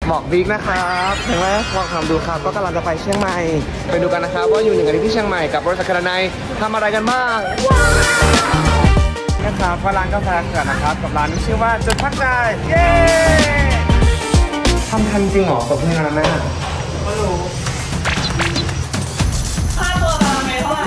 หมอกบิ๊กนะครับเห็นไหมลองทำดูครับก็กำลังจะไปเชียงใหม่ไปดูกันนะครับว่าอยู่1 อาทิตย์ที่เชียงใหม่กับบริษัทคาราไนทำอะไรกันบ้างนะครับร้านกาแฟเกิดนะครับกับร้านที่ชื่อว่าจุดพักใจเย้ทำทันจริงเหรอกับเพื่อนแม่ไม่รู้ค่าตัวเราไม่เท่าไหร่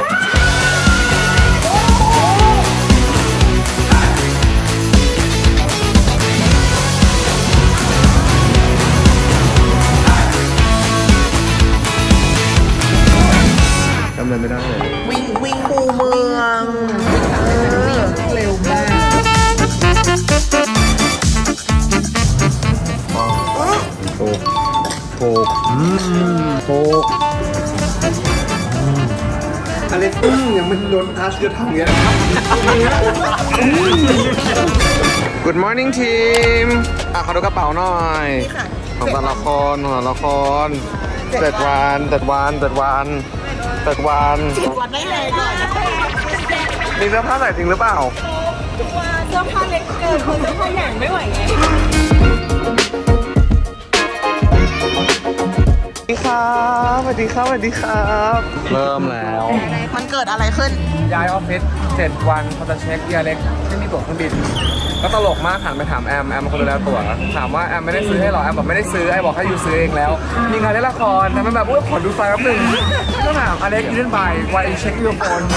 จำเลยไม่ได้เลยวิ่งคูเมืองเร็วมากถูกอะไรยังมันโดนทัชจะทำเงี้ย Good morning team ขอดูกระเป๋าหน่อยของแต่ละคน7 วันได้เลยก่อนมีเสื้อผ้าใส่จริงหรือเปล่าเสื้อผ้าเล็กเกินคนเสื้อผ้าใหญ่ไม่ไหวไงสวัสดีครับเริ่มแล้วมันเกิดอะไรขึ้นย้ายออฟฟิศ7 วันพอจะเช็คเกียร์เล็กไม่มีตั๋วเครื่องบินก็ตลกมากหันไปถามแอมเป็นคนดูแลตั๋วถามว่าแอมไม่ได้ซื้อให้หรอแอมบอกไม่ได้ซื้อไอบอกให้ยูซื้อเองแล้วมีงานเล่นละครแต่มันแบบขอดูไฟแป๊บนึงก็ถามอเล็กยูเล่นไปวายเช็คยูโฟน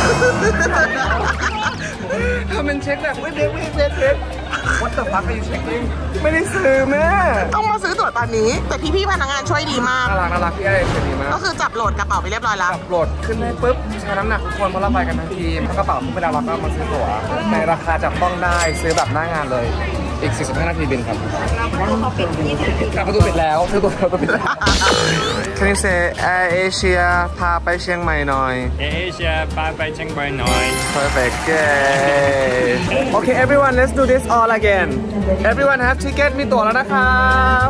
ทำเป็นเช็คแบบเช็ควัดแต่พักไปยูเช็คลิงไม่ได้ซื้อแม่ต้องมาซื้อตั๋วตอนนี้แต่พี่พนักงานช่วยดีมากน่ารักพี่อะไรช่วยดีมากก็คือจับโหลดกระเป๋าไปเรียบร้อยแล้วจับโหลดขึ้นให้ปุ๊บใช้น้ำหนักทุกคนเพราะเราไปกันทั้งทีมกระเป๋าทุกเวลาเราก็มาซื้อตั๋วในราคาจับต้องได้ซื้อแบบหน้างานเลยอีก45 นาทีบินครับประตูปิดแล้วซื้อตั๋วประตูปิดแล้ว Can you say Air Asia พาไปเชียงใหม่หน่อย Air Asia พาไปเชียงใหม่หน่อย Perfect yay Okay everyone let's do this all again Everyone have ticket มีตั๋วแล้วนะครับ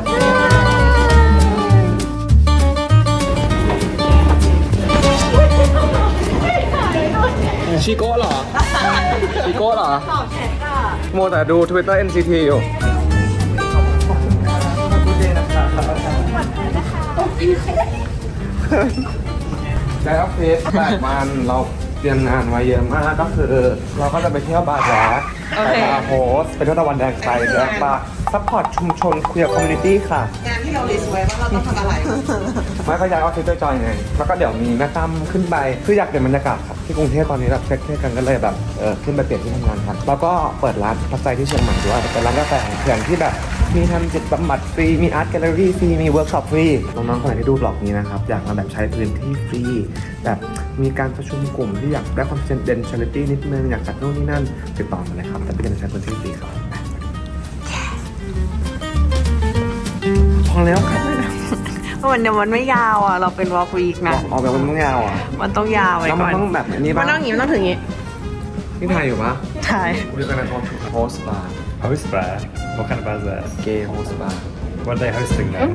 ชิโก้เหรอโมแต่ดู Twitter NCT อยู่ได้ออฟฟิศ8 วันเราเตรียมงานไว้เยอะมากก็คือเราก็จะไปเที่ยวบาร์แจ๊สไปบาร์โฮสไปเที่ยวตะวันแดงไทยแล้วก็ซัพพอร์ตชุมชนคุยกับคอมมูนิตี้ค่ะงานที่เราลิสต์ไว้ว่าเราต้องทำอะไรไม่ก็ย้ายออฟฟิศจอยไงแล้วก็เดี๋ยวมีแม่ตั้มขึ้นไปคืออยากเปลี่ยนบรรยากาศครับที่กรุงเทพตอนนี้แบบเช็คกันก็เลยแบบขึ้นไปเปลี่ยนที่ทำงานกันแล้วก็เปิดร้านพักใจที่เชียงใหม่ด้วยเป็นร้านกาแฟเถื่อนที่แบบมีทำจิตบำบัดฟรีมีอาร์ตแกลเลอรี่ฟรีมีเวิร์กช็อปฟรีน้องๆคนไหนที่ดูบล็อกนี้นะครับอยากมาแบบใช้พื้นที่ฟรีแบบมีการประชุมกลุ่มที่อยากได้ความเด่นชาริตี้นิดนึงอยากจัดโน่นนี่นั่นติดต่อมาเลยครับแต่ไม่ได้ใช้พื้นที่ฟรีครับพอแล้วครับวันเดียวมันไม่ยาวอ่ะเราเป็นวอล์กวีคนะออกแบบมันต้องยาวอ่ะมันต้องยาวไว้ก่อนมันต้องแบบนี้ป่ะมันต้องอย่างนี้มันต้องถึงนี้นี่ถ่ายอยู่ปะถ่าย We're gonna go to host bar Host bar? What kind of bar is that? Gay host bar What are they hosting then?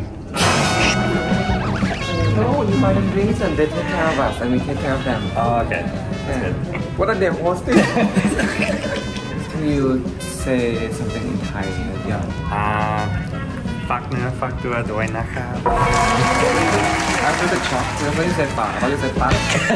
No, you buy them drinks and they take care of us and we take care of them. Oh, okay. That's good. What are they hosting? Can you say something in Thai? Yeah. ฝากเนื้อฝากตัวด้วยนะครับ After the chop, you don't say ฝาก you say ฝาก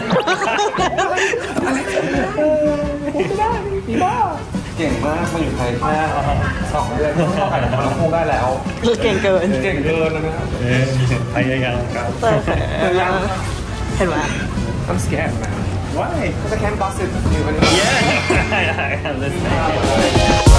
เก่งมากมาอยู่ไทยแค่2 เดือนก็เข้าขายของเราคู่ได้แล้วเก่งเกินนะครับพยายามครับเห็นไหม I'm scared man Why? Because I can't gossip you anymore Yeah I'm listening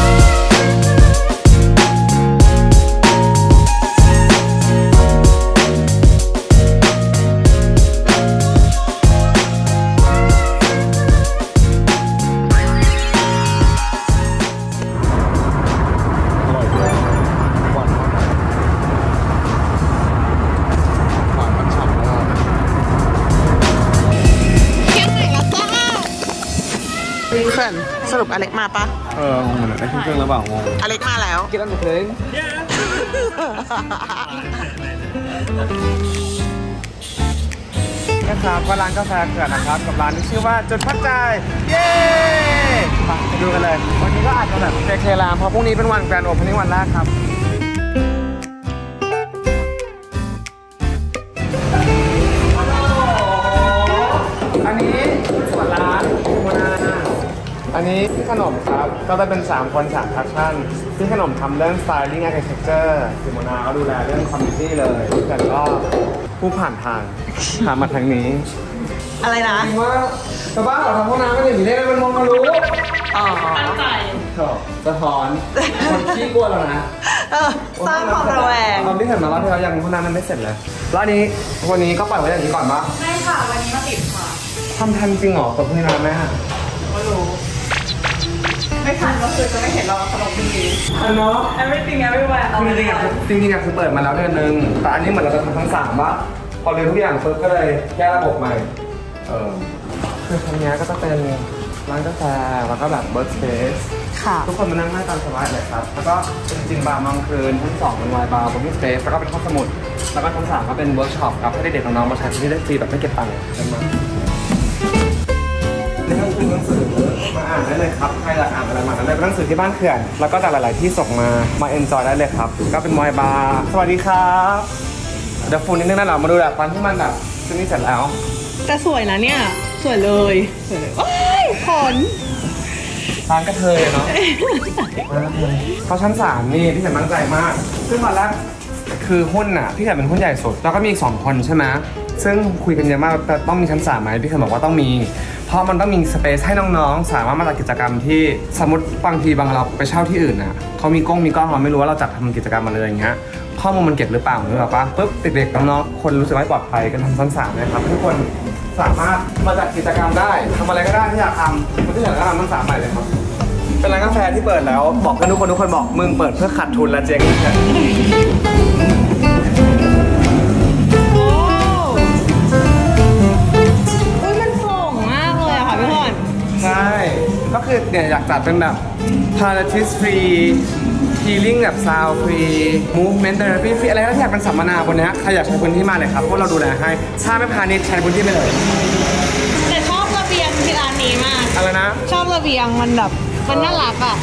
สรุปอเล็กมาปะงงเหมือนได้ขึ้นเครื่องแล้วเปล่างงอเล็กมาแล้วกินอันหนึ่งนะครับว่าร้านกาแฟเถื่อนนะครับกับร้านที่ชื่อว่าจุดพักใจเย้ไปดูกันเลยวันนี้ก็อาจจะแบบเคลามเพราะพรุ่งนี้เป็นวันแกรนด์โอเพนนิ่งวันแรกครับนนี้พี่ขนมครับก็จะเป็น3 คน3 แพชชั่นพี่ขนมทำเรื่อง styling architecture สิโมนาก็ดูแลเรื่อง community เลยแต่ก็ผู้ผ่านทางถามมาทางนี้อะไรนะจริงว่าชาวบ้านเราทำห้องน้ำกันอย่างนี้ได้ไหมมันมองมารู้อ๋อตั้งใจสะท้อนคนขี้กลัวเรานะสร้างความระแวงเราที่เห็นมาว่าที่เรายังห้องน้ำมันไม่เสร็จเลยแล้วอันนี้วันนี้ก็ปล่อยไว้อย่างนี้ก่อนปะไม่ค่ะ วันนี้มาติดค่ะทำทันจริงเหรอกับพรุ่งนี้นานไหมฮะไม่รู้ ไม่ทันก็คือจะไม่เห็นเราขนมดีอันเนาะ everything everywhere จริงๆคือเปิดมาแล้วเดือนนึงแต่อันนี้เหมือนเราจะทำทั้ง3ว่าพอเรียนทุกอย่างปุ๊บก็เลยแก้ระบบใหม่คือทางนี้ก็จะเป็นร้านกาแฟแล้วก็แบบเบิร์กสเปซค่ะทุกคนมานั่งได้ตามสบายเลยครับแล้วก็จริงๆบาร์มังคืนชั้น2เป็นไวน์บาร์บนที่สเปซแล้วก็เป็นห้องสมุดแล้วก็ชั้น3ก็เป็นเวิร์กช็อปครับให้เด็กๆน้องๆมาใช้ที่ได้ฟรีแบบไม่เก็บตังค์กันมานี่ก็คือหนังสือมาอ่านได้เลยครับใครอยากอ่านอะไรมาได้เลยเป็นหนังสือที่บ้านเขื่อนแล้วก็จากหลายๆที่ส่งมาเอนจอยได้เลยครับก็เป็นไวน์บาร์สวัสดีครับเดี๋ยวฟูนิดนึงนะเรามาดูแบบตอนที่มันแบบซื้อนี่เสร็จแล้วแต่สวยนะเนี่ย สวยเลยว้ายขนร้านกระเทยเนาะ เขาชั้น3นี่พี่เห็นมั่นใจมากซึ่งตอนแรกคือหุ้นน่ะพี่เห็นเป็นหุ้นใหญ่สุดแล้วก็มีอีก2 คนใช่ไหมซึ่งคุยกันเยอะมากแต่ต้องมีชั้น3ไหมพี่เคยบอกว่าต้องมีเพราะมันต้องมีสเปซให้น้องๆสามารถมาจัดกิจกรรมที่สมมติบางทีบางเราไปเช่าที่อื่นน่ะเขามีกล้องเราไม่รู้ว่าเราจัดทำกิจกรรมมาเลยอย่างเงี้ยข้อมูลมันเก็บหรือเปล่าหรือเปล่าปะปุ๊บเด็กๆน้องๆคนรู้สึกไม่ปลอดภัยกันทำชั้น3นะครับทุกคนสามารถมาจัดกิจกรรมได้ทำอะไรก็ได้ที่อยากทำคนที่อยากทำทั้ง3ไปเลยครับเป็นร้านกาแฟที่เปิดแล้วบอกกันทุกคนบอกมึงเปิดเพื่อขาดทุนและเจ๊งโอ้อุ๊ยมันโปร่งมากเลยอะค่ะพี่พรใช่ ก็คือเนี่ยอยากจัดเป็นแบบ Pilates free healing แบบ sound free movement therapy free อะไรก็ที่อยากเป็นสัมมนาบนนี้ใครอยากใช้พื้นที่มาเลยครับพวกเราดูแลให้ถ้าไม่พาณิชย์ใช้พื้นที่ไปเลยแต่ชอบระเบียงที่ร้านนี้มากอะไรนะชอบระเบียงมันแบบมันน่ารักอ่ะ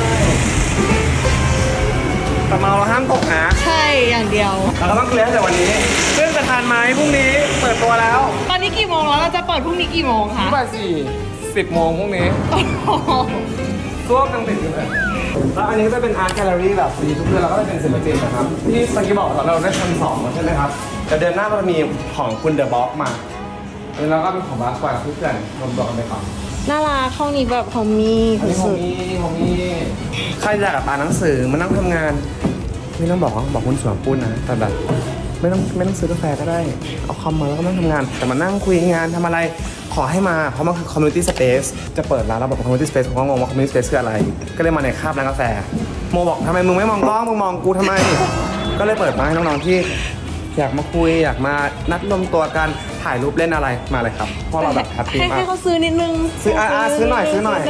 แต่เมาเราห้ามตกนะใช่อย่างเดียวเราก็ต้องเคลียร์แต่วันนี้ซึ่งจะทานไหมพรุ่งนี้เปิดตัวแล้วตอนนี้กี่โมงแล้วเราจะเปิดพรุ่งนี้กี่โมงคะบ่าย10 โมงพรุ่งนี้โอ้โหตัวยังติดอยู่เลยแล้วอันนี้ก็จะเป็นอาร์ตแกลเลอรี่แบบฟรีทุกเดือนเราก็จะเป็นศิลปินนะครับที่เมื่อกี้บอกเราได้ชั้น2แล้วใช่ไหมครับแต่เดือนหน้าเราจะมีของคุณเดอะบ็อกมาแล้วก็เป็นของบาสควายกับเพื่อนรวมตัวกันไปก่อนน่ารักห้องนี้แบบเขามีอันนี้สุดของนี่ใครอยากอ่านหนังสือมานั่งทำงานไม่ต้องบอกคุณสวนปุ้นนะแต่แบบไม่ต้องซื้อกาแฟก็ได้เอาคอมมาแล้วก็นั่งทำงานแต่มานั่งคุยงานทำอะไรขอให้มาเพราะมันคือ community space จะเปิดร้านเราบอก community space ผมก็งงว่า community space คืออะไรก็เลยมาในคาบร้านกาแฟโมบอกทำไมมึงไม่มองกล้องมึงมองกูทำไม ก็เลยเปิดมาให้น้องๆที่อยากมาคุยอยากมานัดรวมตัวกันถ่ายรูปเล่นอะไรมาเลยครับเพราะเราแบบแฮปปี้มากให้เขาซื้อนิดนึงซื้อซื้อหน่อย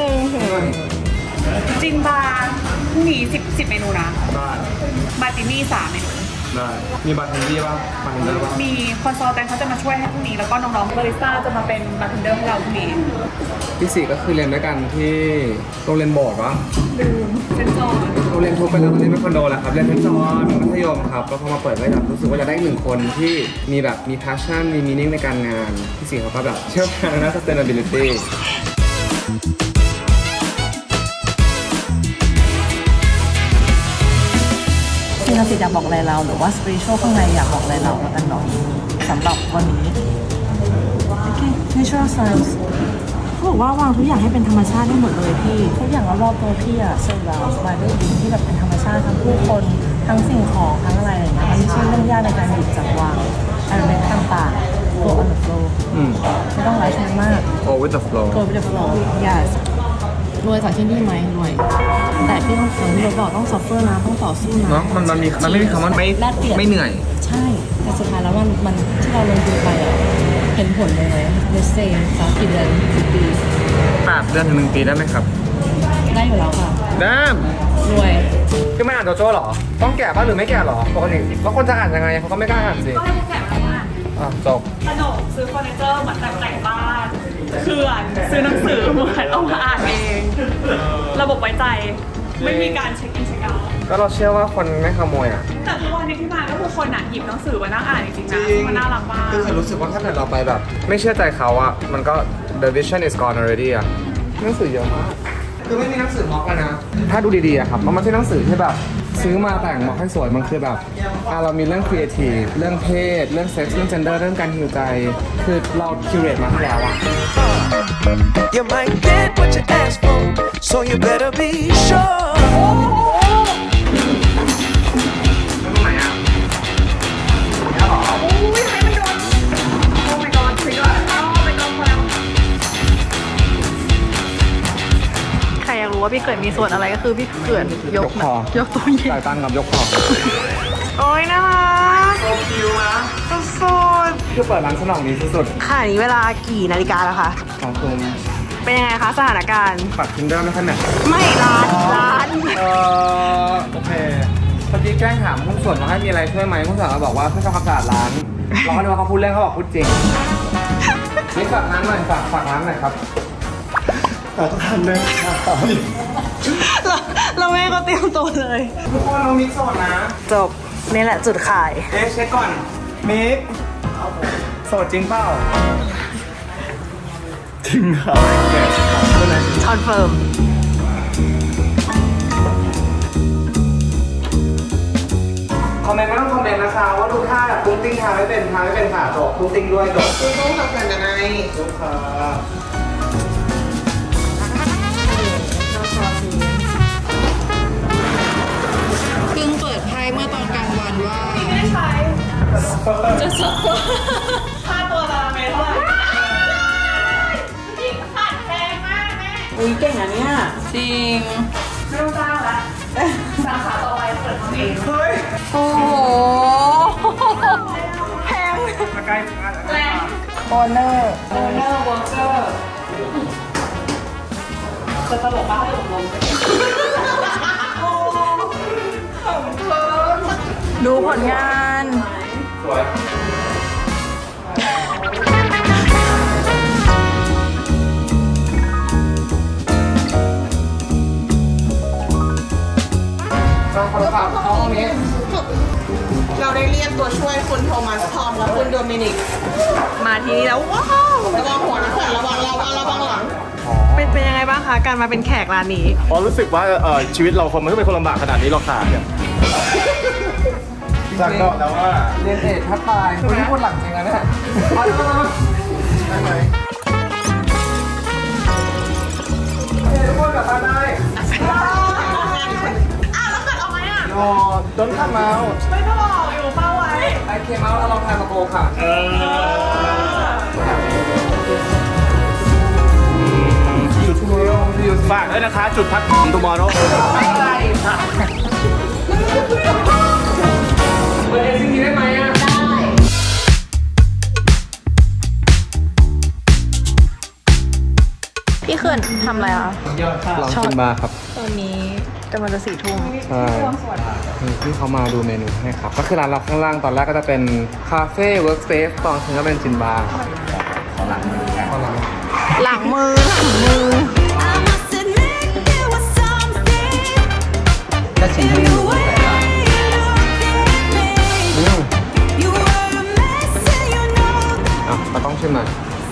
จินบาร์พรุ่งนี้10 เมนูนะได้มาร์ตินี่3 เมนูได้มีบาร์เทนดี้ป่ะบาร์เทนเดอร์ป่ะมีคอนซัลแทนเขาจะมาช่วยให้พรุ่งนี้ แล้วก็น้องๆบาริสต้าจะมาเป็นบาร์เทนเดอร์ให้เราพรุ่งนี้ที่4ก็คือเรียนด้วยกันที่โรงเรียนโบสถ์วะเซนจอนโรงเรียนทุกไปแล้วตอนนี้เป็นคอนโดแล้วครับเรียนชั้นจอนมัธยมครับก็พอมาเปิดไว้แบบรู้สึกว่าจะได้1 คนที่มีแบบมี passion มี meaning ในการงานที่4เขาก็แบบเชี่ยวชาญด้าน sustainability สิ่งศักดิ์สิทธิ์อยากบอกอะไรเราหรือว่า spiritual ข้างในอยากบอกอะไรเราแล้วกันหน่อยสำหรับวันนี้ โอเค natural science เขาบอกว่าวางทุกอย่างให้เป็นธรรมชาติได้หมดเลยพี่ทุกอย่างรอบๆตัวพี่อะ surround มาด้วยดินที่แบบเป็นธรรมชาติทั้งผู้คนทั้งสิ่งของทั้งอะไรอย่างเงี้ยมันไม่ใช่เรื่องยากในการหยิบจับวาง element ต่างๆ go on the flow ไม่ต้องไร้ชั้นมาก go with the flow go with the flow yes รวยจากที่นี่ไหมรวยแต่พี่ต้องอย่างที่เราบอกต้อง suffer นะต้องต่อสู้นะเนาะมันไม่มีคำว่าไม่เหนื่อยใช่แต่สุดท้ายแล้วมันที่เราลงทุนไปอะเห็นผลเลยไหมเลสเซ่สักกี่เดือนกี่ปี 8 เดือนถึง 1 ปีได้ไหมครับได้อยู่แล้วค่ะได้รวยคือไม่อ่านโจโจ้หรอต้องแก่ป่ะหรือไม่แก่หรอปกติแล้วคนจะอ่านยังไงเขาก็ไม่กล้าอ่านสิก็ให้พวกแขกมาอ่านจบขนมซื้อเฟอร์นิเจอร์เหมือนแต่งบ้านเขื่อนซื้อหนังสือเหมือนเอามาอ่านเอง ระบบไว้ใจ ไม่มีการเช็คอินเช็คเอาท์ก็เราเชื่อว่าคนไม่ขโมยอ่ะแต่ทุกวันนี้ที่มาก็คือคนหยิบหนังสือมานั่งอ่านจริงๆนะมันน่ารักมากคือรู้สึกว่าถ้าเกิดเราไปแบบ ไม่เชื่อใจเขาอะมันก็ the vision is gone already อะหนังสือเยอะมากคือไม่มีหนังสือม็อกแล้วนะ ถ้าดูดีๆอะครับ มันไม่ใช่หนังสือที่แบบซื้อมาแต่งม็อกให้สวย มันคือแบบเรามีเรื่องครีเอทีฟเรื่องเพศ เรื่องเซ็กซ์เรื่องเจนเดอร์ เรื่องการฮิวใจ คือเราคิวเรตมาให้แล้วอะ You might get what you ask for, so you better be sure. ใครอยากรู้ว่าพี่เกิดมีส่วนอะไรก็คือพี่เกิดยกคอยกตัวเย็นจ่ายตังค์กับยกคอโอ้ยน่ารักโซคิวนะสุดคือเปิดร้านสนองนี้สุดๆค่ะนี้เวลากี่นาฬิกาแล้วคะๆของคุณเป็นยังไงคะสถานการณ์ปัดทินเดอร์ไม่ค่อยหนักไม่ร้านโอเคเมื่อกี้แกล้งถามหุ้นส่วนมาให้มีอะไรช่วยไหมหุ้นส่วนเราบอกว่าเพื่อทำความสะอาดร้าน เราก็นึกว่าเขาพูดเล่นเขาบอกพูดจริง นี่ฝากร้านหน่อยฝากร้านหน่อยครับฝากทุกท่านด้วยครับเราแม่ก็เตรียมตัวเลยทุกคนเรามิกโสดนะจบนี่แหละจุดขายเช็คก่อน มิกโสดจริงเปล่า จริงครับโอเคคอนเฟิร์มคอมเมนต์ไม่ต้องคอมเมนต์นะคะว่าดูท่าแบบตุ้งติ้งท่าไม่เป็นค่ะจบตุ้งติ้งด้วยจบตุ้งกับกันยังไงลูกค้าเพิ่งเปิดไพ่เมื่อตอนกลางวันว่าไม่ได้ใช้จะสักค่าตัวละเมตรเท่าไหร่ยิ่งขาดแพงมากแม่อุ้ยเก่งอ่ะเนี่ยจริงไม่ต้องจ้างละสาขาต่อไปเปิดเองเฮ้ยโอ้โหแพงมาใกล้แรงโอเนอร์โอเนอร์วอเชอร์จะตลกมากให้ผมลงดูผลงานสวยต้องขอฝากเขาตรงนี้เราได้เรียกตัวช่วยคุณโทมัสทอมและคุณโดมินิก มาที่นี่แล้วว้าวระวังหัวนะเพื่อนระวังหลังเป็นยังไงบ้างคะการมาเป็นแขกร้านนี้อ๋อรู้สึกว่าชีวิตเราคนมันไม่เป็นคนลำบากขนาดนี้หรอกค่ะเนี่ยจากก็แล้วว่าเรียนเอกทักทายคุณที่พูดหลังจริงนะเนี่ยได้ไหมทุกคนกลับบ้านได้โอ้โดนข้ามเมาส์ไม่ต้องบอกอยู่เป้าไว้ไอเคมเอาแล้วลองทายมาโกค่ะจุดทูฝากด้วยนะคะ จุดพักทูมอร์โนเปิดเอซิ่งนี้ได้ไหมอ่ะพี่เขื่อนทำอะไรอ่ะลองชิมบาร์ครับตอนนี้กำลังจะ4 ทุ่มใช่ที่เขามาดูเมนูให้ครับ ก็คือร้านเราข้างล่างตอนแรกก็จะเป็นคาเฟ่เวิร์กสเปซตอนถึงก็เป็นจินบาร์ขอหลังมือหลังมือ I must admit there was something. ก็ชิมให้ดู You were a mess, and you know อ่ะเราต้องชิมหน่อย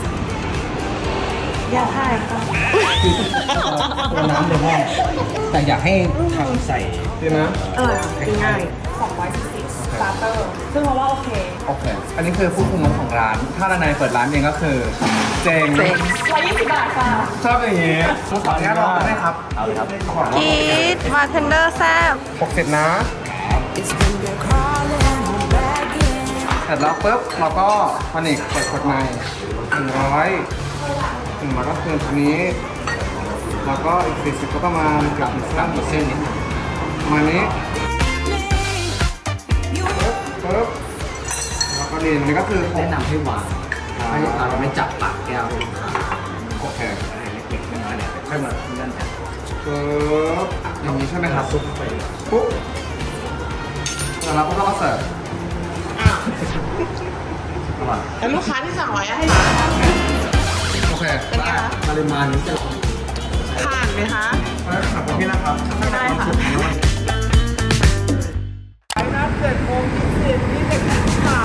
อย่าถ่ายค่ะตัวน้ำเลยแม่แต่อยากให้ทำใส่ดีนะง่ายสตาร์เตอร์ ซึ่งเราว่าโอเคโอเค อันนี้คือผู้คุมของร้าน ถ้าด้านในเปิดร้านเองก็คือเจง 120 บาทค่ะชอบอย่างนี้ขออนุญาตลองได้ครับ เอาเลยครับกีดมาเทนเดอร์แซ่บ 60นะ it's been there crawling on back in. เสร็จแล้วปุ๊บเราก็พานิกเปิดขวดใหม่100ก็คือตัวนี้ แล้วก็อีก40ก็ประมาณเกือบ100%นิดหน่อยประมาณนี้ You ปุ๊บแล้วก็เรียนนี่ก็คือแนะนำให้วางให้เราไม่จับปากแก้วให้ลูกค้าโอเคเล็กๆน้อยๆเนี่ยค่อยมาเลื่อนแผ่นปุ๊บอย่างนี้ใช่ไหมครับปุ๊บปุ๊บแล้วเราก็เสิร์ฟแล้วลูกค้าที่สั่งไว้ให้โอเคปริมาณนี้จะผ่านไหมคะขอบคุณพี่นะครับได้ค่ะไปนัด7:20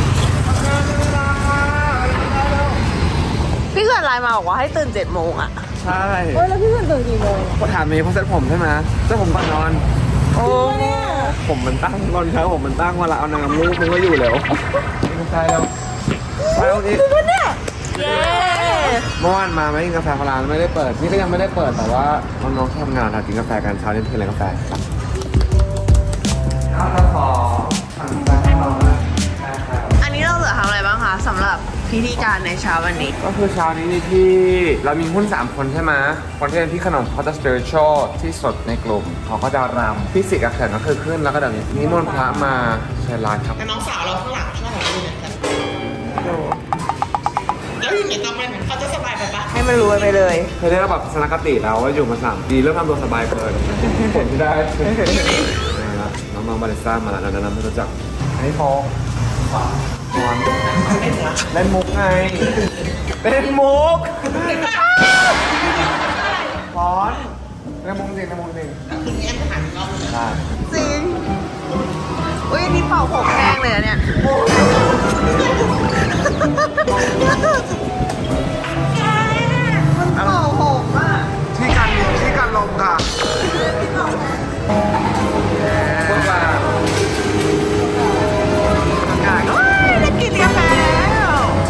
พี่เกิดไลน์มาบอกว่าให้ตื่น7 โมงอ่ะใช่เฮ้ยแล้วพี่ตื่นกี่โมงก็ถามเมย์เขาเซ็ตผมใช่ไหมเซ็ตผมก่อนนอนโอ้เนี่ยผมมันตั้งตอนเช้าผมมันตั้งเวลาเอาน้ำมูกมันก็อยู่แล้วใช่แล้วไปเอาอีกเย้เมื่อวานมาไม่กินกาแฟพลาไม่ได้เปิดนี่ก็ยังไม่ได้เปิดแต่ว่าน้องๆที่ทำงานกินกาแฟกันเช้านี้คืออะไรกาแฟเราขอสั่งกาแฟให้เรานะอันนี้เราเหลือทำอะไรบ้างคะสำหรับพิธีการในเช้าวันนี้ก็คือเช้านี้นี่ที่เรามีหุ้น3คนใช่ไหมคนที่เป็นพี่ขนมเขาจะ spiritual ที่สดในกลุ่มเขาก็จะรำฟิสิกส์กับแข่งก็คือขึ้นแล้วก็เดี๋ยวนี้นิมนต์พระมาเชิญลายครับแต่น้องสาวเราข้างหลังช่วยเราดูหน่อยกันแล้วอยู่ในตำแหน่งเขาจะสบายไปปะให้มันรวยไปเลยเคยได้รับแบบทัศนคติแล้วว่าอยู่มา3 ปีเริ่มทำตัวสบายเกินผลที่ได้ น้องๆบาริสต้ามาแล้วแนะนำให้รู้จักอันนี้ฟองเล่นมุกไงเล่นมุกฟอนเล่นมุกจริงเล่นมุกจริงใช่จริงอุ้ยอันนี้เป่าผมแห้งเลยอะเนี่ยมันเป่าผมอ่ะที่กันลมค่ะพวกเราอากาศได้กินกาแฟแล้ว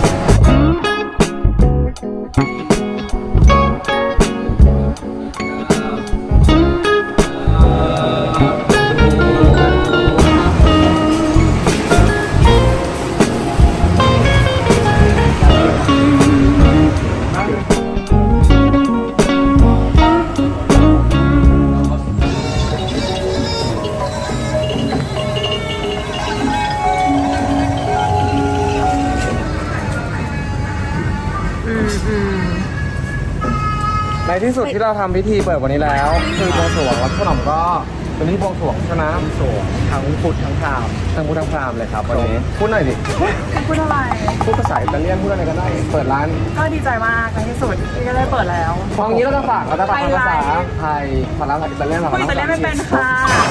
ในที่สุดที่เราทำพิธีเปิดวันนี้แล้วคือบวงสรวงแล้วขนมก็วันนี้บวงสรวงใช่ไหมบวงสรวงทั้งพุทธทั้งพราหมณ์ทั้งพุทธทั้งพราหมณ์เลยครับวันนี้พูดหน่อยดิพูดอะไรพูดภาษาอิตาเลียนพูดอะไรก็ได้เปิดร้านก็ดีใจมากในที่สุดที่ก็ได้เปิดแล้วตรงนี้เราจะฝากภาษาไทยภาษาอิตาเลียนคุยอิตาเลียนไม่เป็นค่ะ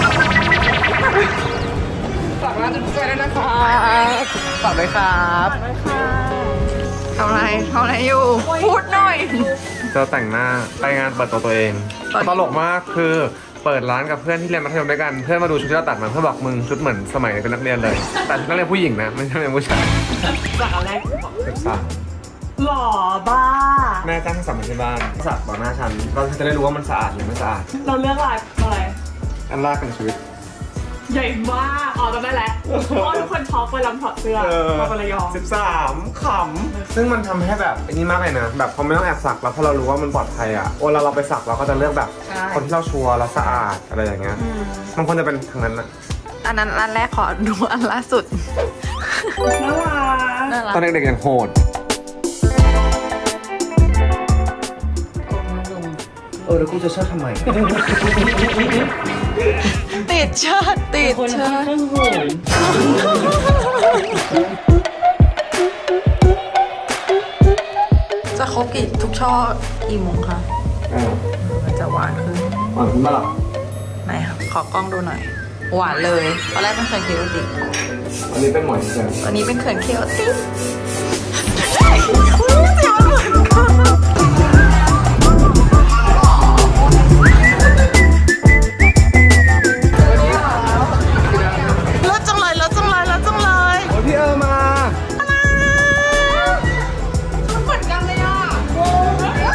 ฝากร้านจะช่วยได้นะคะฝากด้วยครับทำอะไรอยู่ พูดหน่อยจะแต่งหน้าไปงานเปิดตัวเองตลกมากคือเปิดร้านกับเพื่อนที่เรียนมัธยมด้วยกันเพื่อนมาดูชุดที่เราตัดมาเพื่อนบอกมึงชุดเหมือนสมัยเป็นนักเรียนเลยแต่ชุดนักเรียนผู้หญิงนะไม่ใช่นักเรียนผู้ชายจากอันแรกศึกษาหล่อบ้าแม่จ้างให้สัมมาที่บ้านสักต่อหน้าฉันเราจะได้รู้ว่ามันสะอาดหรือไม่สะอาดเราเลือกอะไรอันแรกเป็นชีวิตใหญ่มากอ๋อจำได้แล้วเพราะว่าทุกคนช็อกไปลำถอดเสื้อมาไประยอง 13ขำซึ่งมันทำให้แบบอันนี้มากเลยนะแบบพอไม่ต้องแอบสักแล้วพอเรารู้ว่ามันปลอดภัยอ่ะเวลาเราไปสักเราก็จะเลือกแบบคนที่เราชัวร์และสะอาดอะไรอย่างเงี้ยมันควรจะเป็นทางนั้นนะอันนั้นอันแรกขอดูอันล่าสุดน่ารักตอนเด็กๆยังโหดแล้วกูจะเชิดทำไมติดเชิดติดเชิดจะครบทุกช่อกี่โมงคะมันจะหวานขึ้นหวานขึ้นบ้างหรอไหนคะขอกล้องดูหน่อย หวานเลยตอนแรกเป็นเขินเคโอติกอันนี้เป็นหมอนเฉยตอนนี้เป็นเขินเคโอติกรถจังเลยโอ้พี่เออมาเหมือนกันเลยอ่ะ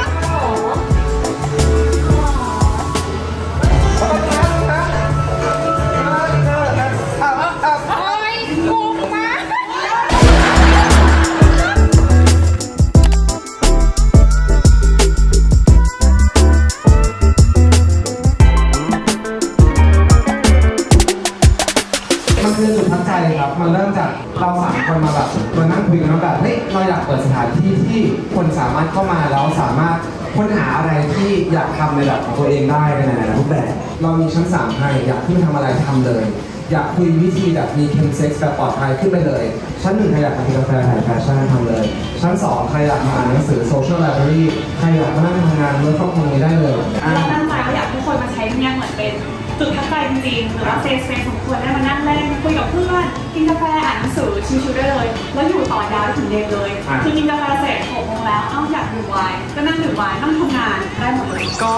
มันคือจุดพักใจครับมันเริ่มจากเรา3 คนมาแบบมานั่งคุยกันว่าแบบเฮ้ยเราอยากเปิดสถานที่ที่คนสามารถเข้ามาแล้วสามารถค้นหาอะไรที่อยากทำในแบบของตัวเองได้ในหลายๆรูปแบบเรามีชั้น3ให้อยากขึ้นไปทำอะไรทำเลย อยากคุยวิธีแบบมีเคมเซ็กซ์แบบปลอดภัยขึ้นไปเลยชั้น1ใครอยากมากินกาแฟถ่ายแฟชั่นทำเลยชั้น2ใครอยากมาอ่านหนังสือโซเชียลไลบรารีใครอยากมานั่งทำงานเมื่อครอบครัวนี้ได้เลยเราตั้งใจว่าอยากให้ทุกคนมาใช้ที่นี่เหมือนเป็นจุดพักใจจริงๆหรือว่าเซฟของคนได้มานั่งเล่นคุยกับเพื่อนกินกาแฟอ่านหนังสือชิวๆได้เลยแล้วอยู่ต่อยาวถึงเย็นเลยคือกินกาแฟเสร็จ6 โมงแล้วอยากดื่มไวน์ก็นั่งดื่มไวน์นั่งทำงานได้หมดเลยก็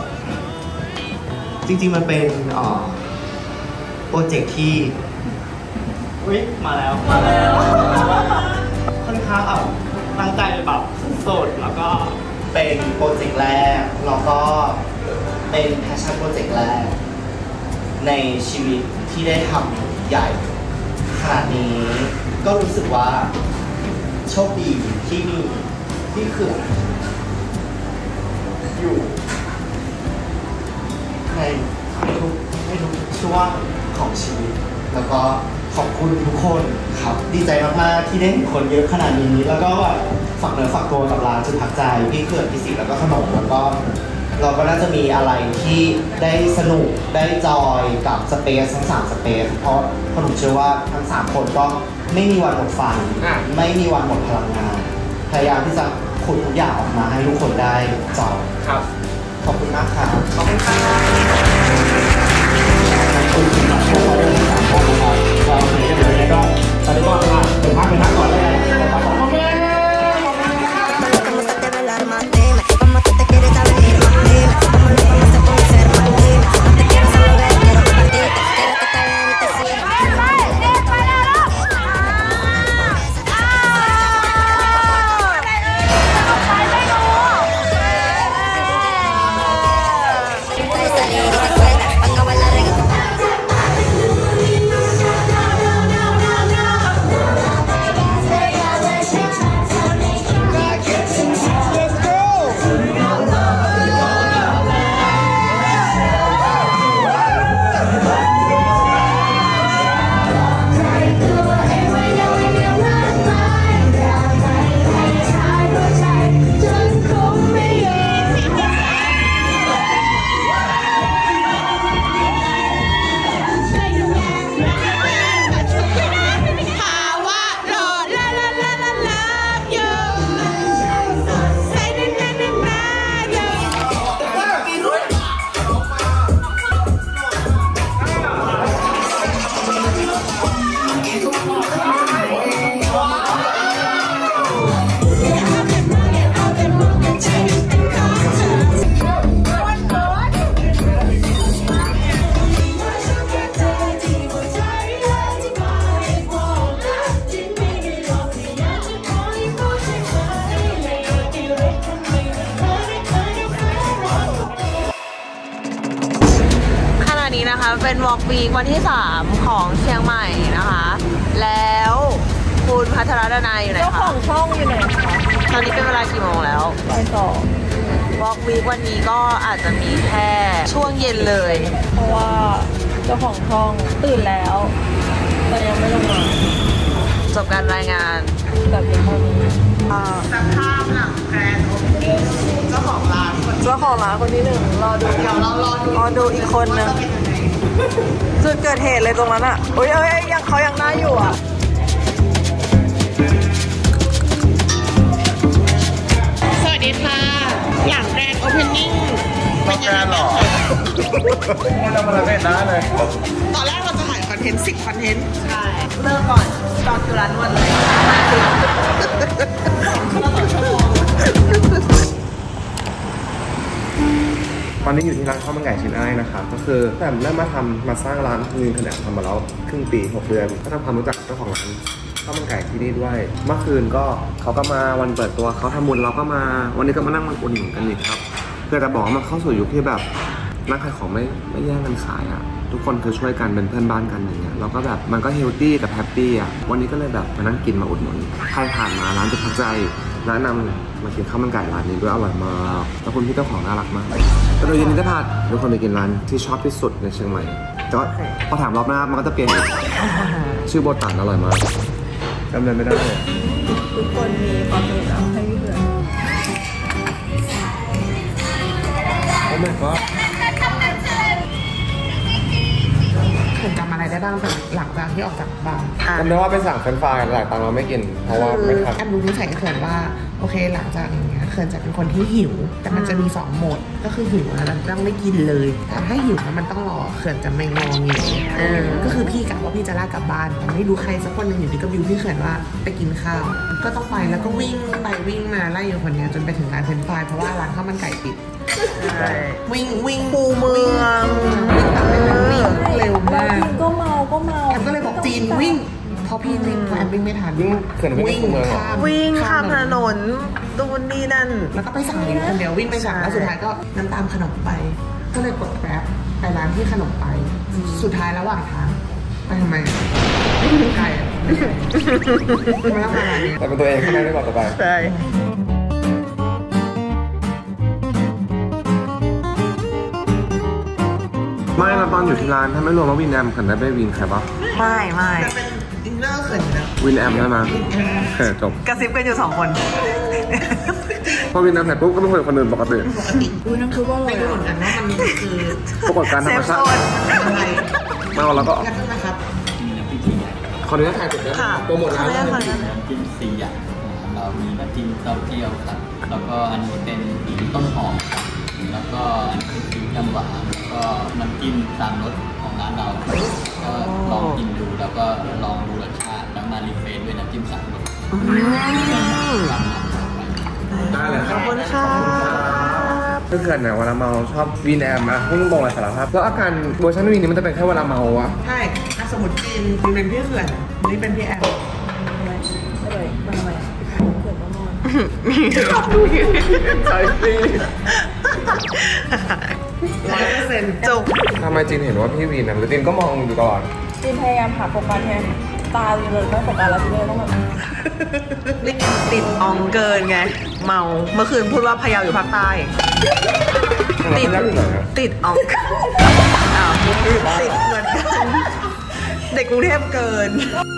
จริงๆมันเป็นโปรเจกต์ที่มาแล้วค่อนข้างตั้งใจแบบสุดๆแล้วก็เป็นโปรเจกต์แรกแล้วก็เป็นแพชชั่นโปรเจกต์แรกในชีวิตที่ได้ทำใหญ่ขนาดนี้ก็รู้สึกว่าโชคดีที่มีที่เขื่อนอยู่ในทุกช่วงของชีวิตแล้วก็ขอบคุณทุกคนครับดีใจมากๆที่ได้เห็นคนเยอะขนาดนี้แล้วก็แบบฝากเนื้อฝากตัวกับร้านจุดพักใจพี่เขื่อนพี่สิแล้วก็ขนมแล้วก็เราก็น่าจะมีอะไรที่ได้สนุกได้จอยกับสเปซทั้ง3สเปซเพราะผมเชื่อว่าทั้ง3คนก็ไม่มีวันหมดไฟไม่มีวันหมดพลังงานพยายามที่จะขุดทุกอย่างออกมาให้ทุกคนได้จอยครับขอบคุณมากครับขอบคุณครับขอบคุณที่มาช่วยเราเรื่อง3คนนะครับเราเสียกันเลยก็ตอนนี้ก็เป็นพักก่อนเลยขอบคุณมากเป็นวอล์กวีควันที่3ของเชียงใหม่นะคะแล้วคุณพัทรดนัยอยู่ไหนคะเจ้าของช่องอยู่ไหนคะตอนนี้เป็นเวลากี่โมงแล้วบ่าย 2วอล์กวีควันนี้ก็อาจจะมีแค่ช่วงเย็นเลยเพราะว่าเจ้าของช่องตื่นแล้วแต่ยังไม่ลงมาจบการรายงานแบบเพียงเท่านี้สภาพหลังแกรนด์โอเพนนิ่งเจ้าของร้านคนที่1รอดูเดี๋ยวเรารอดูอีกคนนึงจุดเกิดเหตุเลยตรงนั้นอ่ะเอ้ยยังเขายังน่าอยู่อ่ะสวัสดีค่ะหลังแกรนด์โอเพนนิ่งเป็นยังไงบ้างคะมันทำอะไรไม่ได้เลยตอนแรกเราจะถ่ายคอนเทนต์10 คอนเทนต์ใช่เลิกก่อนตอนคือร้านนวดเลยตอนนี้อยู่ที่ร้านข้าวมันไก่ชิ้นอ้ายนะครับก็คือแต่เริ่มมาสร้างร้านมีขนาดทำมาแล้วครึ่งปี6 เดือนก็ทำความรู้จักเจ้าของร้านข้าวมันไก่ที่นี่ด้วยเมื่อคืนก็เขาก็มาวันเปิดตัวเขาทำบุญเราก็มาวันนี้ก็มานั่งมันอุ่นกันอีกครับเพื่อจะบอกว่ามันเข้าสู่ยุคที่แบบนักขายของไม่แย่งกันขายอ่ะทุกคนคือช่วยกันเป็นเพื่อนบ้านกันอย่างเงี้ยแล้วก็แบบมันก็เฮลตี้กับแฮปปี้อ่ะวันนี้ก็เลยแบบมานั่งกินมาอุดหนุนใครผ่านมาร้านจะพักใจแนะนำมากินข้าวมันไก่ร้านนี้ด้วยอร่อยมากแล้วคุณพี่เจ้าของน่ารักมากก็โดยยินดีได้พาทุกคนไปกินร้านที่ชอบที่สุดในเชียงใหม่แต่ว่าพอถามรอบหน้ามันก็จะเปลี่ยนชื่อโบตันอร่อยมากจำเดินไม่ได้เลยทุกคนมีความทรงจำให้เพื่อนโอ้แม่ก็ผมจำอะไรได้บ้างหลังจากที่ออกจากบ้านจำได้ว่าไปสั่งเฟรนช์ฟรายหลายตังเราไม่กินเพราะว่าไม่ทันแอบรู้นิสัยเขื่อนว่าโอเคหลังจากอย่างเงี้ยเคขื่อนจะเป็นคนที่หิวแต่มันจะมี2โหมดก็คือหิวแล้วต้องได้กินเลยแต่ถ้าหิวแล้วมันต้องรอเขื่อนจะไม่งอเงี้ยก็คือพี่กะว่าพี่จะลากกลับบ้านแต่ไม่รู้ใครสักคนหนึ่งอยู่ดีก็บิวพี่เขื่อนว่าไปกินข้าวก็ต้องไปแล้วก็วิ่งไปวิ่งมาไล่อยู่คนเนี้ยจนไปถึงร้านเฟรนช์ฟรายเพราะว่าร้านข้าวมันไก่ปิดวิ่งปูเมืองวิ่งตามไปวิ่งเร็วมากก็เมาแอมก็เลยบอกจีนวิ่งพอพี่วิ่งแอมวิ่งไม่ทันวิ่งข้ามถนนตูนนี่นั่นแล้วก็ไปสั่งอยู่คนเดียววิ่งไปสั่งแล้วสุดท้ายก็น้ำตามขนมไปก็เลยกดแกร็บไปร้านที่ขนมไปสุดท้ายระหว่างทางไปทำไมใครไม่ต้องมาร้านนี้แต่เป็นตัวเองที่ไม่บอกต่อไปใช่ไม่เราตอนอยู่ที่ร้านถ้าไม่รวมว่าวินแอมเขินได้ไปวินใครปะไม่จะเป็นอินเนอร์เขินนะวินแอมได้ไหมจบกระซิบกันอยู่2 คนพอวินแอมเสร็จปุ๊บก็ต้องคุยกับคนอื่นปกติอุ้ยนั่นคือว่าอะไรไม่รู้เหมือนกันว่ามันคือปรากฏการณ์ธรรมชาติอะไรมาแล้วก็งั้นนะครับขออนุญาตถ่ายเสร็จแล้วโปรโมทร้านน้ำจิ้ม4 อย่างเรามีน้ำจิ้มเต้าเจี้ยวครับแล้วก็อันนี้เป็นต้นหอมครับแล้วก็อันนี้เป็นซีอิ๊วน้ำหวานแล้วก็น้ำจิ้มตามรสของร้านเราก็ลองกินดูแล้วก็ลองดูรสชาติแล้วมารีเฟรชด้วยน้ำจิ้ม3 รสได้เลยขอบคุณค่ะเพื่อนเนี่ยเวลาเมาชอบวีนแอมนะพุ่งตรงเลยสารภาพแล้วอาการเวอร์ชันวีนนี้มันจะเป็นแค่เวลาเมาวะใช่ถ้าสมมติกินเป็นพี่เขื่อนนี่เป็นพี่แอมอะไรมาทำไมเขื่อนมานอนใช่สิ 100% จบทำไมจีนเห็นว่าพี่วีนนะหรือจีนก็มองอยู่ตลอดจีนพยายามหาโฟกัสไงตาเลยไม่โฟกัสแล้วจีนเลยต้องแบบติดอองเกินไงเมาเมื่อคืนพูดว่าพะเยาอยู่ภาคใต้ติดอองติดเหมือนกันเด็กกรุงเทพเกิน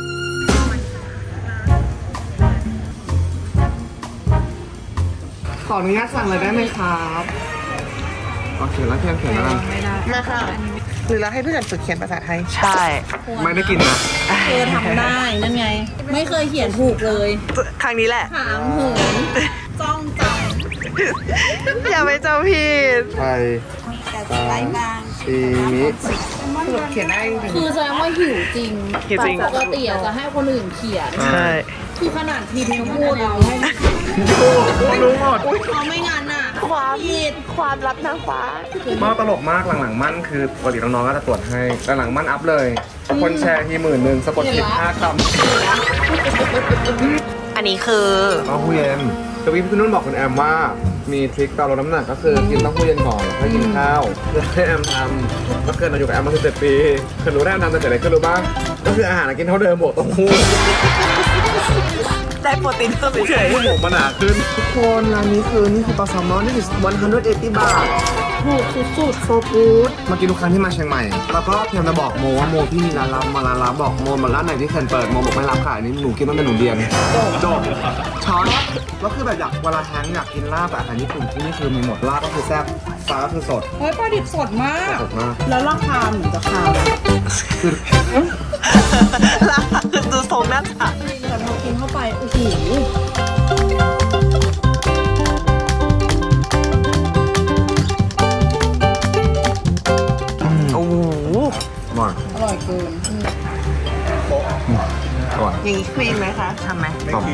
ขออนุญาตสั่งเลยได้ไหมครับโอเคแล้วเขียนแล้วมาค่ะหรือเราให้เพื่อนฝึกเขียนภาษาไทยใช่ไม่ได้กินนะทำได้นั่นไงไม่เคยเขียนถูกเลยครั้งนี้แหละถามเหินจ้องจำอย่าไปเจ้าผิดไทยตาซีมิเขียนได้คือแสดงว่าหิวจริงปกติจะให้คนอื่นเขียนใช่คือขนาดพีพิวพูดเราให้รู้หมดเขาไม่งั้นอ่ะความลับนางฟ้ามาตลกมากหลังๆมั่นคือปกติน้องๆก็จะตรวจให้แต่หลังมั่นอัพเลยคนแชร์ที10,000สะกดผิด5 คำอันนี้คือเต้าหู้เย็นแต่วิพี่นุ่นบอกคุณแอมว่ามีทริคตอนลดน้ำหนักก็คือกินเต้าหู้เย็นก่อนแล้วกินข้าวเพื่อให้แอมทำก็เกิดเราอยู่กับแอมมา17 ปีคือรู้ได้แอมทำแต่เกิดอะไรขึ้นรู้ป่ะก็คืออาหารกินเท่าเดิมบวกเต้าหู้ได้โปรตีนเพิ่มเฉยๆหมูมันหนาขึ้นทุกคนร้านนี้คือนี่คือปลาแซลมอนนี่คือ180 บาทถูกสุดๆโซกู๊ดมากินทุกครั้งที่มาเชียงใหม่แล้วก็พยายามจะบอกโมว่าโมพี่มีร้านลับมาร้านลับบอกโมมาร้านไหนที่เคยเปิดโมบอกไม่รับค่ะอันนี้หนูกินตั้งแต่หนูเรียนจบช้อนแล้วคือแบบอยากเวลาแฮงอยากกินลาบอาหารญี่ปุ่นที่นี่คือมีหมดลาบก็คือแซ่บปลาก็คือสดเฮ้ยปลาดิบสดมากแล้วราคาหนูจะคาคือราคาคือดูทรงหน้าตาแต่พอกินเข้าไปโอ้โหอร่อยเกินอย่างนี้คลีนไหมคะทำไหมไม่คลีน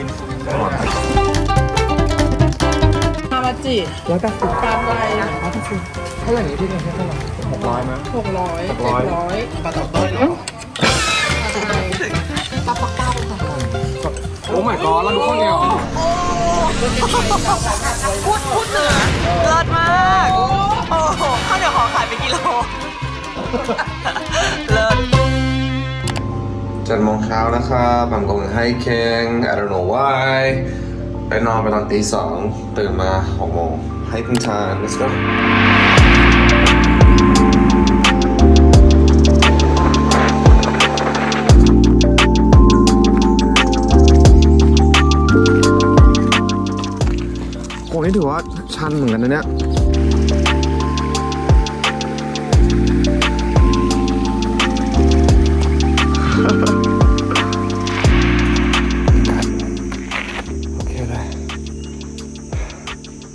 ฮามาจิ 180 กาไวนะเท่าไหร่นี้พี่เงินเท่าไหร่600ไหม 600 ปลาตอกต้อยเนาะปลาปักเก้าโอ้ my god แล้วดูข้าวเหนียวพูดเหนือเลิศมากโอ้โหข้าวเหนียวขอขายเป็นกิโลเลิศ 7 โมงเช้านะครับI'm going hiking I don't know why ไปนอนไปตอนตี 2ตื่นมา6 โมง hiking time let's goโอ้นี่ถือว่าชันเหมือนกันนะเนี่ยโอเคเลย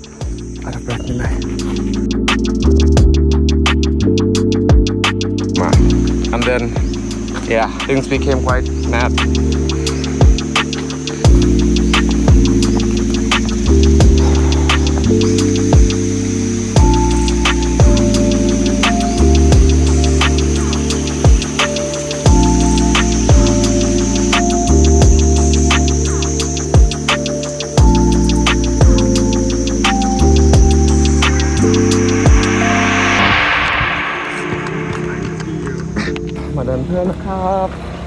things became quite mad.มาเดินเพื่อนนะครับ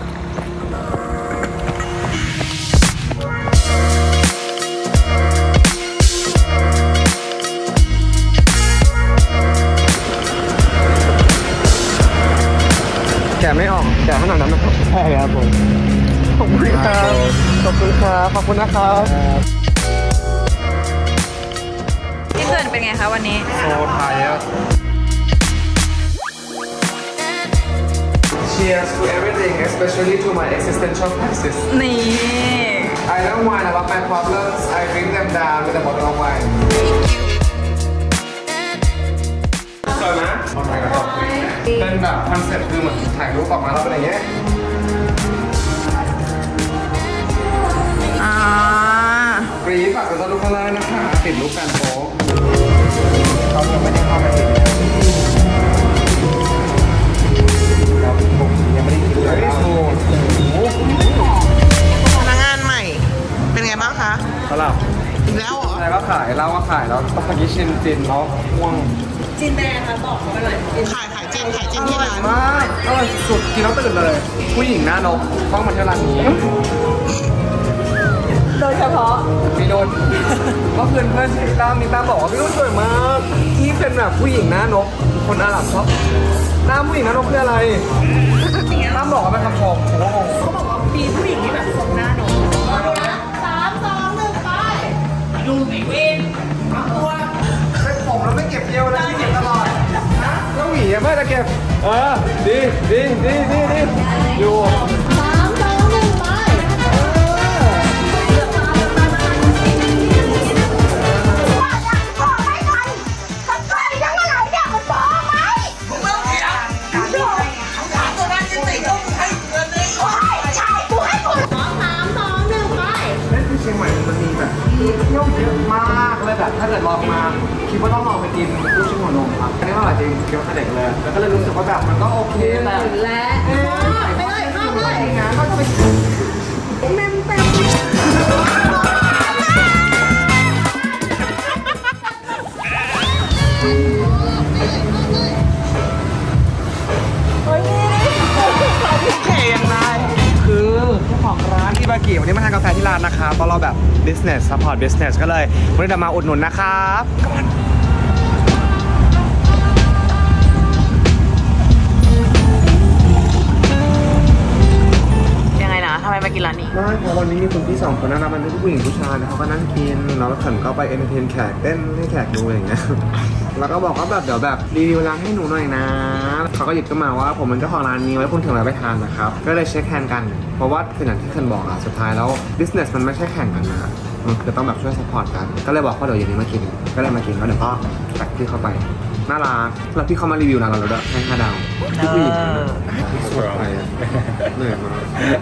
แกะไม่ออกแกะขนาดนั้นนะครับใช่ครับผมขอบคุณครับขอบคุณครับขอบคุณนะครับพี่เกินเป็นไงคะวันนี้โอ้ไทยอะCheers to everything, especially to my existential crisis. นี่ I don't wine about my problems. I bring them down with a bottle of wine. สวยนะเป็นแบบคอนเซ็ปต์คือเหมือนถ่ายรูปออกมาแล้วเป็นอย่างเงี้ยกรี๊ดฝากกันทุกคนเลยนะคะติดรูปแฟนโป๊ะเขายังไม่ได้เข้าไปติดยังไม่ได้กินเลยพนักงานใหม่เป็นไงบ้างคะสลับอีกแล้วเหรออะไรก็ขายเราก็ขายแล้วตะกี้ชินจินแล้วม่วงจินแดงค่ะบอกเขาไปเลยขายจินที่ร้านมากอร่อยสุดกินแล้วตื่นเลยผู้หญิงหน้านกต้องมาเที่ยวร้านนี้โดยเฉพาะพี่นุ่นเมื่อคืนเพื่อนมีตาบอกว่าพี่นุ่นสวยมากที่เป็นแบบผู้หญิงหน้านกคนอาหรับชอบหน้าผู้หญิงหน้านกคืออะไรตาบอกว่าเป็นคำชมผมก็งงเขาบอกว่ามีผู้หญิงที่แบบทรงหน้านกดูนะ3 2 1ไปดูไอ้เวนตัวเป็นผมแล้วไม่เก็บเกลียวเลยที่เก็บตลอดแล้วหวีไม่จะเก็บดีอยู่ 3 2 1ไปเชียงใหม่มันมีแบบที่เที่ยวเยอะมากเลยแบบถ้าเกิดลองมาคิดว่าต้องลองไปกินลูกชิ้นหัวนมครับอันนี้อร่อยจริงเคี้ยวตั้งแต่เด็กเลยแล้วก็เลยรู้สึกว่าแบบมันก็โอเคแหละไปเลยข้ามเลยนะก็จะไปเต็มคือเจ้าของร้านที่บากิวันนี้มาทานกาแฟที่ร้านนะคะตอนเราแบบ business support business ก็เลยวันนี้จะมาอุดหนุนนะครับยังไงนะทำไมมากินร้านนี้ไม่เพราะวันนี้มีคนที่2คนนั่งมันเป็นผู้หญิงผู้ชายเขาก็นั่งกินแล้วฉันก็ไปเอนเตอร์เทนแขกเต้นให้แขกดูอย่างเงี้ยแล้วก็บอกว่าแบบเดี๋ยวแบบรีวิวร้านให้หนูหน่อยนะเขาก็หยิบขึ้นมาว่าผมเป็นเจ้าของร้านนี้ไว้คุณถึงแล้วไปทานนะครับก็เลยเช็คแฮนด์กันเพราะว่าคืออย่างที่เคนบอกอะสุดท้ายแล้ว business มันไม่ใช่แข่งกันนะมันคือต้องแบบช่วย support กันก็เลยบอกว่าเดี๋ยวเย็นนี้มากินก็เลยมากินแล้วเดี๋ยวก็แท็กพี่เข้าไปน่ารักแล้วพี่เขามารีวิวร้านเราด้วยให้5 ดาวพี่ผู้หญิงที่สวยไปเหนื่อยมาก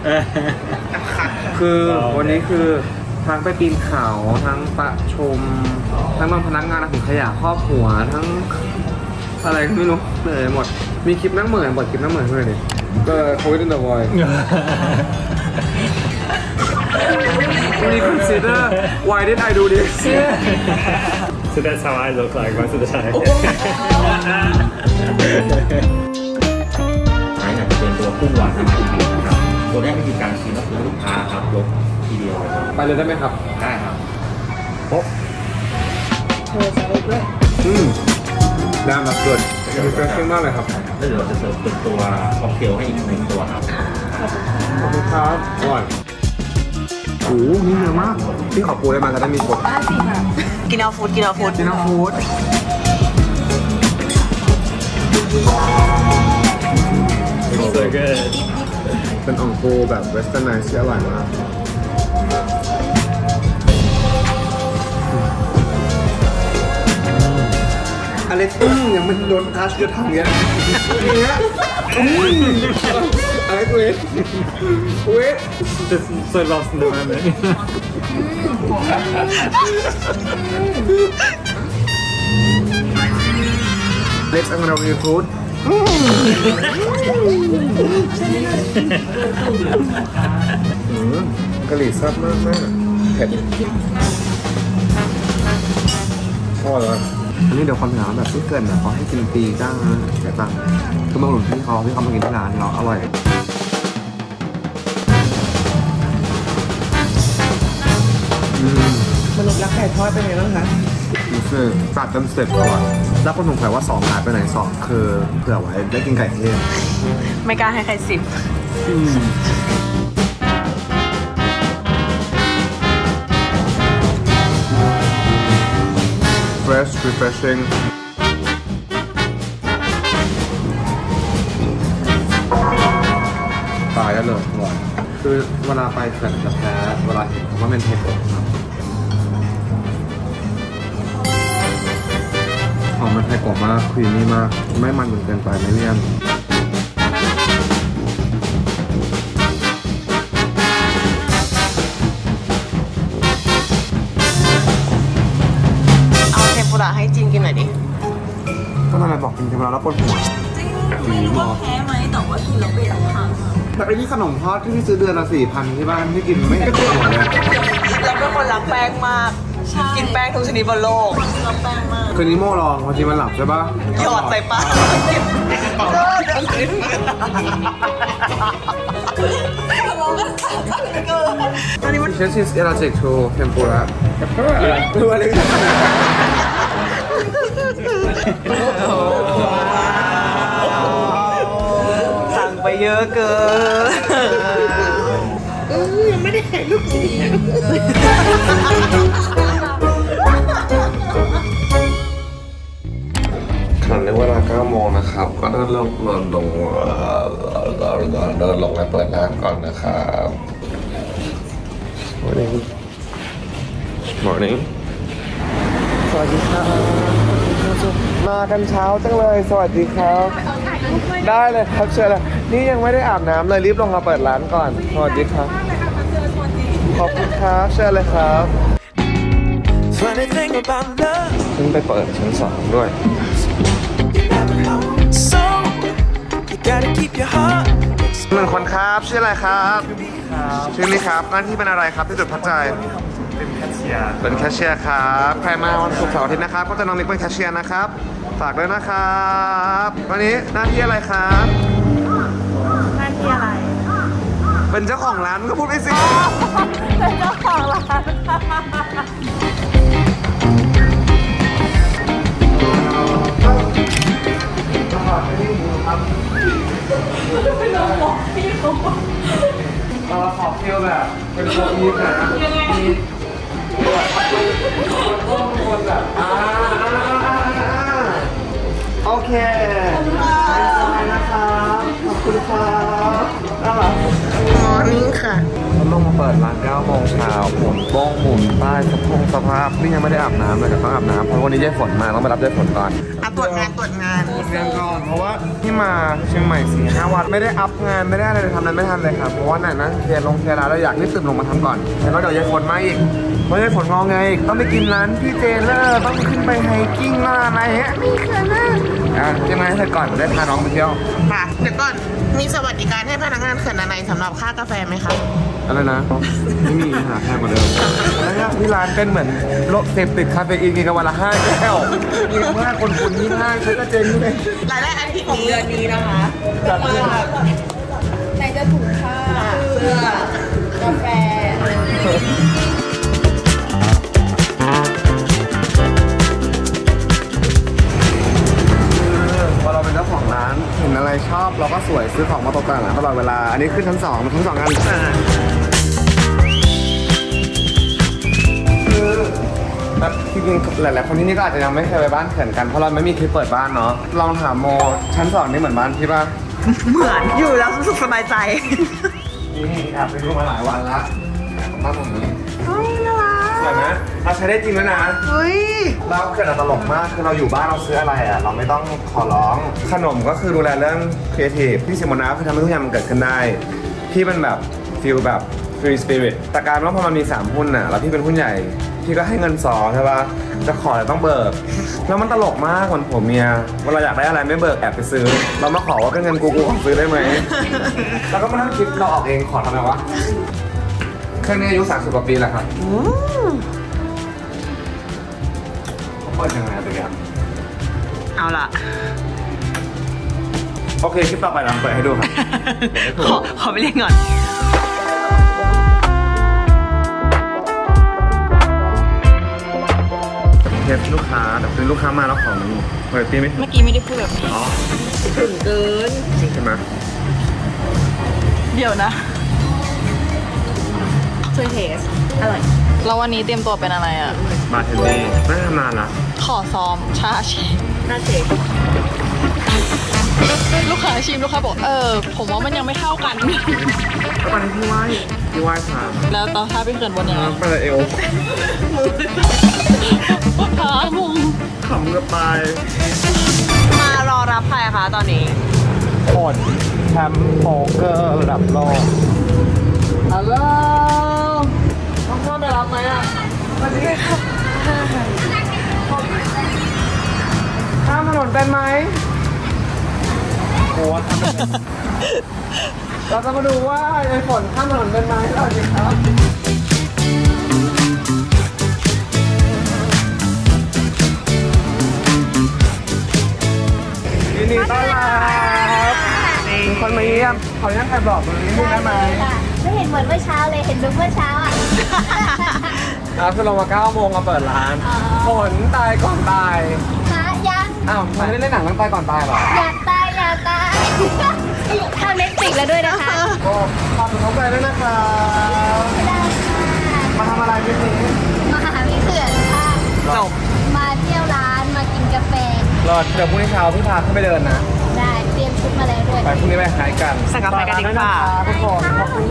คือวันนี้คือทั้งไปปีนเขาทั้งประชมทั้งบางพนักงานถึงขยะครอบหัวทั้งอะไรไม่รู้เหนื่อยหมดมีคลิปนั่งเหมือนบทคลิปนั่งเหมือนด้วยดิก็โควิดอินเดอะวอยWe consider why did I do this So that's how I look like most of the time ใช้เนี่ยจะเป็นตัวกุ้งหวานทำมาทีเดียวนะครับตัวนี้วิธีการชิมก็คือลูกค้าครับยกทีเดียวเลยไปเลยได้ไหมครับได้ครับปุ๊บได้มาเกิดมีเฟรชชิ่งมากเลยครับแล้วเดี๋ยวเราจะเสิร์ฟเป็นตัวค็อกเทลให้อีก1 ตัวครับขอบคุณครับอร่อยโอ้นี่เยอะมากพี่ขอปูได้มาจะได้มีกดกินเอาฟู้ด So good เป็นอ่องปูแบบเวสเทิร์นไนซ์ที่อร่อยมากอะไรยังไม่โดนทัชจะทำอย่างเงี้ย wait. Just so lost in the moment. Next, I'm gonna review food. กะหรี่ซับมากเผ็ดอร่อยเลยอันนี้เดี๋ยวคนถามแบบที่เกินแบบเขาให้กินฟรีจ้างนะแต่ตังค์คือมาหนุนพี่เขามากินที่ร้านเราอร่อยมนุษย์รักไก่ทอดเป็นไงบ้างคะคือตัดจนเสร็จก่อนแล้วคนสงสัยว่า2หายไปไหน2คือเผื่อไว้ได้กินไก่เทศไม่กล้าให้ใครสิบ fresh refreshing ตายแล้วเลยอร่อยคือเวลาไปเขื่อนจะแพ้เวลาเห็นเขาว่าเป็นเห็ดครับหอมมันไทยกรอบมากครีมมี่มากไม่มันจนเกินไปไม่เลี่ยนเอาเทมปุระให้จินกินหน่อยดิก็ทำไมบอกกินเทมปุระแล้วปวดหัวไม่รู้ว่าแพ้ไหมแต่ว่ากินแล้วไม่ทานแต่ไอ้นี่ขนมทอดที่พี่ซื้อเดือนละ 4,000 ที่บ้านที่กินไม่เห็นปวดหัวเลยเราเป็นคนรักแป้งมากกินแป้งทุกชนิดบนโลกรักแป้งมากคืนนี้โม่ลองพอทีมันหลับใช่ปะหยอดใส่ปากอันนี้มัน This is allergic to tempura ตัวอะไรสั่งไปเยอะเกินยังไม่ได้ถ่ายรูปสิขณะนี้เวลา 9 โมงนะครับก็เดินลงไปเปิดร้านก่อนนะครับ Morning สวัสดีครับมากันเช้าจังเลยสวัสดีครับได้เลยครับเชิญเลยนี่ยังไม่ได้อาบน้ำเลยรีบลงมาเปิดร้านก่อนสวัสดีครับขอบคุณครับเชิญเลยครับซึ่งไปเปิดชั้น 2ด้วยหนึ่งคนครับชื่ออะไรครับชื่อนี้ครับหน้าที่เป็นอะไรครับที่จุดพักใจเป็นแคชเชียร์เป็นแคชเชียร์ครับใครมาวันศุกร์เสาร์อาทิตย์นะครับก็จะน้องนิกเป็นแคชเชียร์นะครับฝากด้วยนะครับวันนี้หน้าที่อะไรครับหน้าที่อะไรเป็นเจ้าของร้านก็พูดไปสิเป็นเจ้าของร้านเราขอฟิลแบบเป็นโคอีฟนะคนแบบโอเคนะครับขอบคุณครับน่ารักนี่ค่ะเราลงมาเปิดร้าน 9 โมงเช้าหมุนโป้งหมุนป้ายสภาพนี่ยังไม่ได้อาบน้ำเลยแต่ต้องอาบน้ำเพราะวันนี้ได้ฝนมาต้องไปรับได้ฝนก่อนตรวจงานก่อนเพราะว่าที่มาเชียงใหม่ 4-5 วันไม่ได้อัพงานไม่ได้อะไรเลยทำอะไรไม่ทันเลยครับเพราะว่าไหนนะเคลียร์ร้านเราอยากรีบตื่นลงมาทำก่อนแล้วเดี๋ยวยายฝนมาอีกเพราะยายฝนงอไงต้องไปกินร้านพี่เจเลอร์ต้องขึ้นไปไฮกิ้งอะไรเงี้ยนี่ค่ะนะยังไงให้ก่อนได้พาน้องไปเที่ยวค่ะเดี๋ยวก่อนมีสวัสดิการให้พนักงานเขื่อนในสำหรับค่ากาแฟไหมคะอะไรนะไม่มีหาแพงกว่าเดิมแล้วที่ร้านเป็นเหมือนโรคเสพติดคาเฟอีนกินกันวันละ 5 แก้วมีเมื่อคนนี่5ใช้ก็เจ๊งเลยรายได้อาทิตย์ของเดือนนี้นะคะจัดเดือนไหนจะถุงผ้าเสื้อกาแฟพอเราเป็นเจ้าของร้านเห็นอะไรชอบเราก็สวยซื้อของมาตกแต่งร้านตลอดเวลาอันนี้ขึ้นชั้น 2มันชั้น 2กันแบบจริงๆหลายๆคนที่นี่ก็อาจจะยังไม่เคยไปบ้านเขื่อนกันเพราะเราไม่มีคลิปเปิดบ้านเนาะลองถามโมชั้น 2นี่เหมือนบ้านพี่ป่ะเหมือนอยู่แล้วรู้สึกสบายใจนี่แอบไปดูมาหลายวันละบ้านผมนี้น่ารักสวยไหมเราใช้ได้จริงแล้วนะเฮ้ยเราเกิดตลกมากคือเราอยู่บ้านเราซื้ออะไรอ่ะเราไม่ต้องขอร้องขนมก็คือดูแลเรื่องครีเอทีฟพี่ซิโมนาคือทำให้ทุกอย่างมันเกิดขึ้นได้พี่มันแบบฟีลแบบฟรีสปิริตแต่การว่าพอมันมี3หุ้นน่ะแล้วพี่เป็นหุ้นใหญ่พี่ก็ให้เงินสอใช่ปะจะขออะไรต้องเบิกแล้วมันตลกมากคนผัวเมียเวลาอยากได้อะไรไม่เบิกแอบไปซื้อเรามาขอว่าเป็นเงินกูขอซื้อได้ไหมแล้วก็มานั่งคิดเราออกเองขอทำไมวะเครื่องนี้อายุ30 กว่าปีแล้วครับเปิดยังไงตัวอย่างเอาล่ะโอเคคลิปต่อไปเราเปิดให้ดูครับขอไปเรียนก่อนเทปลูกค้าแต่เป็นลูกค้ามาแล้วของมันเปิดปีไหมเมื่อกี้ไม่ได้พูดแบบนี้ถึงเกินใช่ไหมเดี๋ยวนะช่วยเทสอร่อยแล้ววันนี้เตรียมตัวเป็นอะไรอ่ะบาร์เทนเดอร์ไม่ทำนานละขอซ้อมชาเชฟลูกค้าชิมลูกค้าบอกผมว่ามันยังไม่เท่ากันแล้วตอนนี้พี่ไหว้ผ่านแล้วตอนถ้าเป็นเกินบนยังไงไปเลยเอวพามุงขำกันไปมารอรับใครคะตอนนี้ผลแชมป์โป๊กเกอร์ระดับโลกฮัลโหลต้องเข้าไปรับไหมอ่ะสวัสดีครับข้ามถนนเป็นไหมโอ้เราจะมาดูว่าไอ้ฝนข้ามถนนเป็นไหมสวัสดีครับยินดีต้อนรับมีคนมาเยี่ยมขออนุญาตถ่ายบล็อกตรงนี้ได้ไหมไม่เห็นเหมือนเมื่อเช้าเลยเห็นเมื่อเช้าอ่ะคือเรามา9 โมงมาเปิดร้านฝนตายก่อนตายยังอ้าวมันไม่ได้เล่นหนังเรื่องตายก่อนตายหรออยากตายทำเน็ตฟลิกแล้วด้วยนะคะขอบคุณน้องใจด้วยนะคะมาทำอะไรพี่นี้มาหาพี่เขื่อนค่ะจบมาเที่ยวร้านมากินกาแฟรอเดี๋ยวพรุ่งนี้เช้าพี่พาขึ้นไปเดินนะได้เตรียมชุดมาแล้วด้วยไปพรุ่งนี้ไปหายกันสั่งกาแฟกันดีกว่าทุกคนขอบคุณ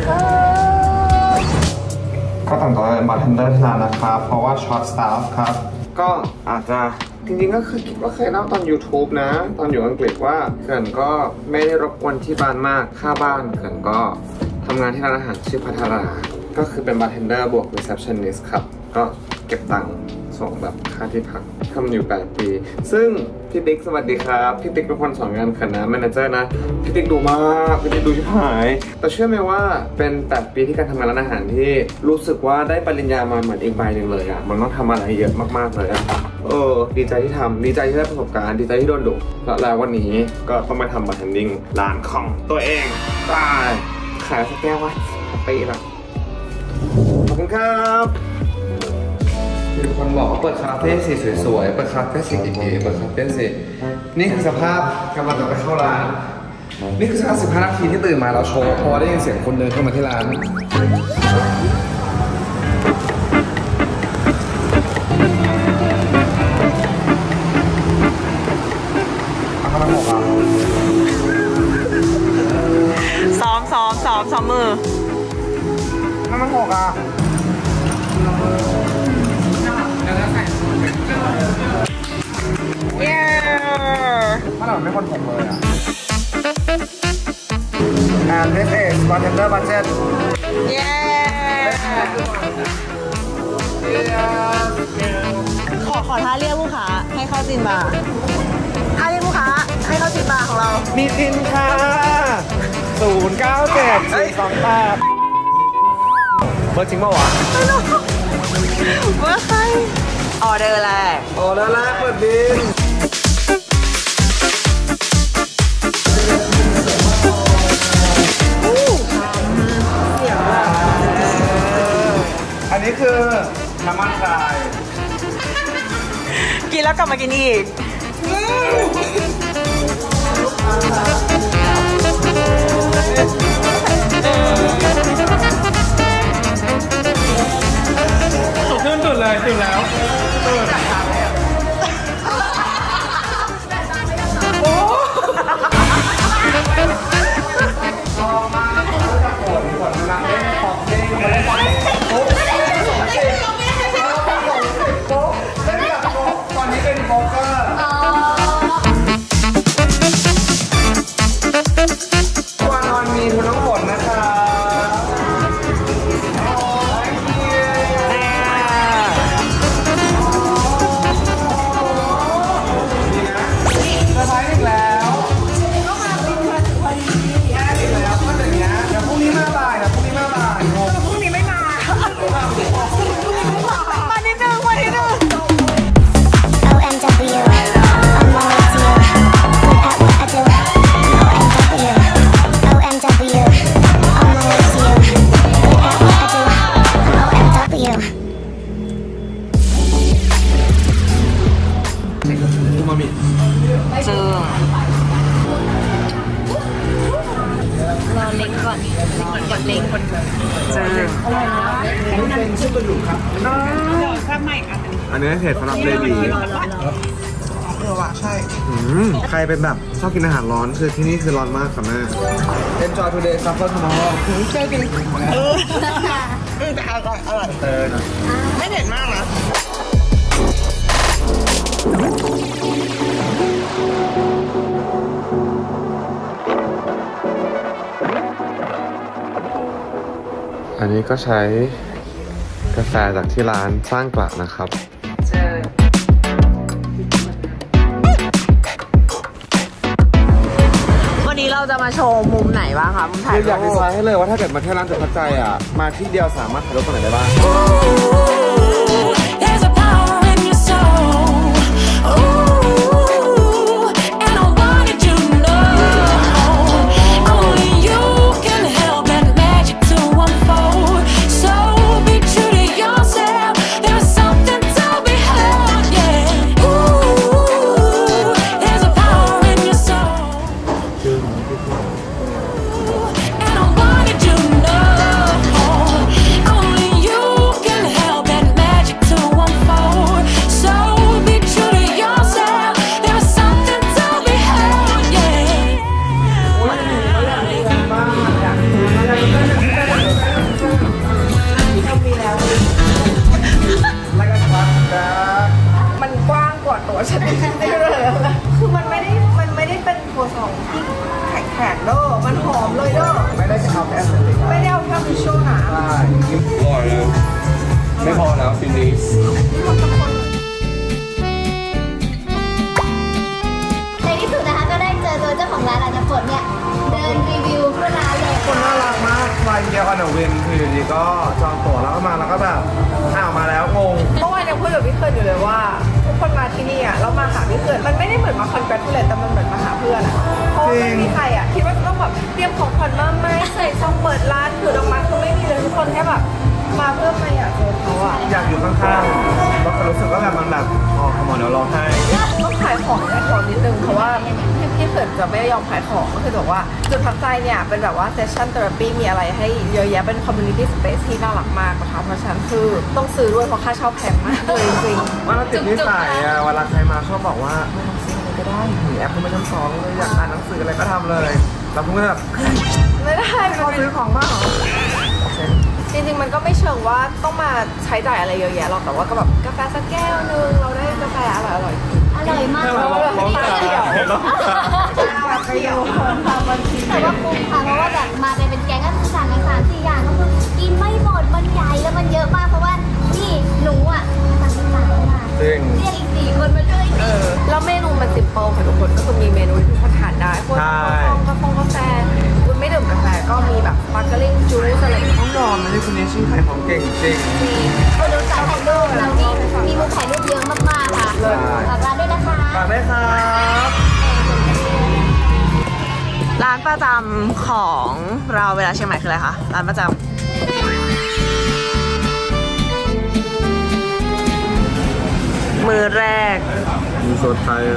ก็แต่งตัวเป็นบาร์เทนเดอร์ที่ร้านนะครับเพราะว่าช็อตสตาฟครับก็อาจจะจริงๆก็คือคิดว่าเคยเล่าตอน YouTube นะตอนอยู่อังกฤษว่าเขื่อนก็ไม่ได้รบกวนที่บ้านมากค่าบ้านเขื่อนก็ทำงานที่ร้านอาหารชื่อพัทราก็คือเป็นบาร์เทนเดอร์บวกรีเซพชันนิสต์ครับก็เก็บตังค์ส่งแบบค่าที่พักทำอยู่8 ปีซึ่งพี่ติ๊กสวัสดีครับพี่ติ๊กเป็นคนสอนงานคณะแมเนเจอร์นะพี่ติ๊กดูมากพี่ติ๊กดูชิบหายแต่เชื่อไหมว่าเป็น8 ปีที่การทำงานร้านอาหารที่รู้สึกว่าได้ปริญญามาเหมือนอีกใบหนึ่งเลยอ่ะมันต้องทำอะไรเยอะมากๆเลยดีใจที่ทำดีใจที่ได้ประสบการณ์ดีใจที่โดนดุแล้ววันนี้ก็ต้องมาทำบาร์เทนดิ้งร้านของตัวเองตายขายสักแก้วไว้ปีละขอบคุณครับมีคนบอกว่าเปิดคาเฟ่สีสวยๆเปิดคาเฟ่สีเก๋ๆเปิดคาเฟ่สีนี่คือสภาพกำลังจะไปเข้าร้านนี่คือสภาพ15 นาทีที่ตื่นมาเราโชว์พอได้ยินเสียงคนเดินเข้ามาที่ร้านซ้อมมือมันหกอ่ะเย้ถ้าเราไม่คนผมเลยอ่ะ and this is bartender budget เย้ขอท่าเรียกลูกค้าให้เข้าจีนบาร์ท่าเรียกลูกค้าให้เข้าจีนบาร์ของเรามีจีนค่ะ097 428เบอร์จริงเปล่าวะเบอร์ใครออเดอร์แรกเปิดบินอันนี้คือน้ำมันทรายกินแล้วกลับมากินอีกขึ้นจุดเลยจุดแล้วเจอเป็นชื่อกระดูกครับอันนี้เผ็ดสำหรับเบบีว่ะใช่ใครเป็นแบบชอบกินอาหารร้อนคือที่นี่คือร้อนมากค่ะแม่ Enjoy today suffer tomorrow เจอกันแต่อร่อยไม่เผ็ดมากนะอันนี้ก็ใช้กาแฟจากที่ร้านสร้างกระนะครับวันนี้เราจะมาโชว์มุมไหนบ้างคะมุมถ่ายคือรูอยากดีไซปน์ให้เลยว่าถ้าเกิดมาเที่ยวร้านจุดพักใจอ่ะ มาที่เดียวสามารถถ่ายรูปตรงไหนได้บ้าง There's a power in your soul. Ooh, and I wanted you to know only you can help that magic to unfold. So be true to yourself. There's something to be held, yeah. Ooh, there's a power in your soul. And I wanted you to know only you can help that magic to unfold. So be true to yourself. There's something to be held, yeah. มันกว้างกว่าตัวฉันได้เลยคือมันไม่ได้เป็นโคซองที่แข็งๆเด้อมันหอมเลยเด้อไม่ได้เอาแค่ไม่ได้เอาแค่ทิชชู่นะไม่พอแล้วฟินิชในที่สุดนะคะก็ได้เจอตัวเจ้าของร้านอาจจะฝนเนี่ยเดินรีวิวทั่วร้านเลยคนน่ารักมากไฟเดียวอันเดอร์วินคืออยู่ดีก็จองตั๋วแล้วก็มาแล้วก็แบบอ้าวมาแล้วงงเมื่อวานยังพูดกับพี่เคิร์นอยู่เลยว่าทุกคนมาที่นี่อ่ะเรามาหาพี่เคิร์นมันไม่ได้เหมือนมาคอนแกรทูเลตแต่มันเหมือนมาหาเพื่อนอ่ะเพราะไม่มีใครอ่ะคิดว่าจะต้องแบบเตรียมของขวัญมาไหมใส่ซองเปิดร้านถือดอกไม้คือไม่มีเลยทุกคนแค่แบบมาเพื่อมาอยากเจอเขาอ่ะอยากอยู่ข้างๆแล้วก็รู้สึกว่าแบบมันแบบอ๋อขโมยเดี๋ยวร้องไห้ต้องขายของนิดนึงเพราะว่าพี่เขินจะไม่ยอมขายของก็คือบอกว่าจุดพักใจเนี่ยเป็นแบบว่าเซสชั่นเทอราปีมีอะไรให้เยอะแยะเป็นคอมมูนิตี้สเปซที่น่ารักมากนะคะเพราะฉะนั้นคือต้องซื้อด้วยเพราะค่าเช่าแพงมากเลยจริงว่าเราติดนิสัยอ่ะเวลาใครมาชอบบอกว่าไม่ต้องซื้ออะไรก็ได้หนีแอปก็ไม่ต้องซ้อมเลยอยากอ่านหนังสืออะไรก็ทำเลยเราเพิ่งแบบไม่ได้เขาซื้อของบ้างเหรอจริงๆมันก็ไม่เชิงว่าต้องมาใช้จ่ายอะไรเยอะแยะหรอกแต่ว่าก็แบบกาแฟสักแก้วนึงเราได้กาแฟอร่อยอร่อยมากเราแบบตาเขียวเขียวแต่ว่าคุ้มค่ะเพราะว่าแบบมาเป็นแก๊งก็คือสั่งกัน3-4 อย่างก็คือกินไม่หมดมันใหญ่แล้วมันเยอะมากเพราะว่านี่หนูอ่ะสั่งเป็น3 อย่างจริงเรียกอีก4 คนมาช่วยแล้วเมนูมันซิมเปิลค่ะทุกคนก็คือมีเมนูที่ทุกคนทานได้พวกกาแฟคุณไม่ดื่มกาแฟก็มีแบบสปาร์คลิ่งจูสอะไรอย่างเงี้ยต้องยอมนะที่คุณนี่ชื่อขายของเก่งจริงคนดูสายถ่ายรูปเรานี่มีมุมถ่ายรูปเยอะมากๆค่ะฝากร้านด้วยนะคะฝากด้วยครับร้านประจำของเราเวลาเชียงใหม่คืออะไรคะร้านประจำมือแรกมีโซดไทย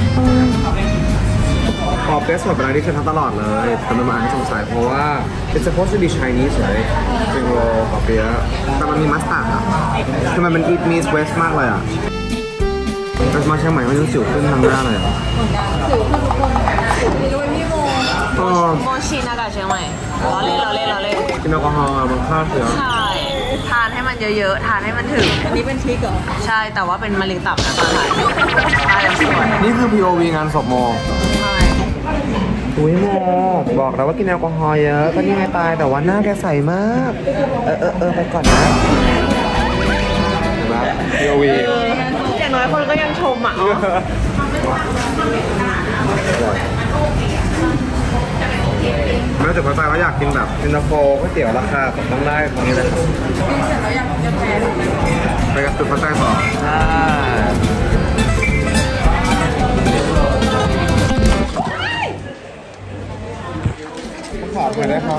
พอเฟสหมดไปแล้วที่ฉันทำตลอดเลยแต่มันมาอ่านให้สงสัยเพราะว่า it's supposed to be Chinese เลยจริงโรปอเปี๊ยะแต่มันมีมัสตาร์ดอ่ะคือมันเป็น eat meat west มากเลยอ่ะแต่มาเชียงใหม่ไม่รู้สิวขึ้นทางหน้าเลยอ่ะสิวคือทุกคนสิวมีด้วยพี่โมโมชินากาเชียงใหม่เราเล่นกินแอลกอฮอล์บางค่าเสือใช่ทานให้มันเยอะๆทานให้มันถึงอันนี้เป็นทริคเหรอใช่แต่ว่าเป็นมะเร็งตับนะตอนถ่ายตายแล้วสวยนี่คือ POV งานศพโมใช่อุ้ยโมบอกแล้วว่ากินแอลกอฮอล์เยอะก็นี่ไงตายแต่ว่าหน้าแกใสมากไปก่อนนะเห็นไหม POV อย่างน้อยคนก็ยังชมอ่ะแม้จุดประสงค์ว่าอยากกินแบบเย็นตาโฟก๋วยเตี๋ยวราคาตกต้องได้ตรงนี้เลยครับไปกับจุดประสงค์ต่อขอคุยได้ครับ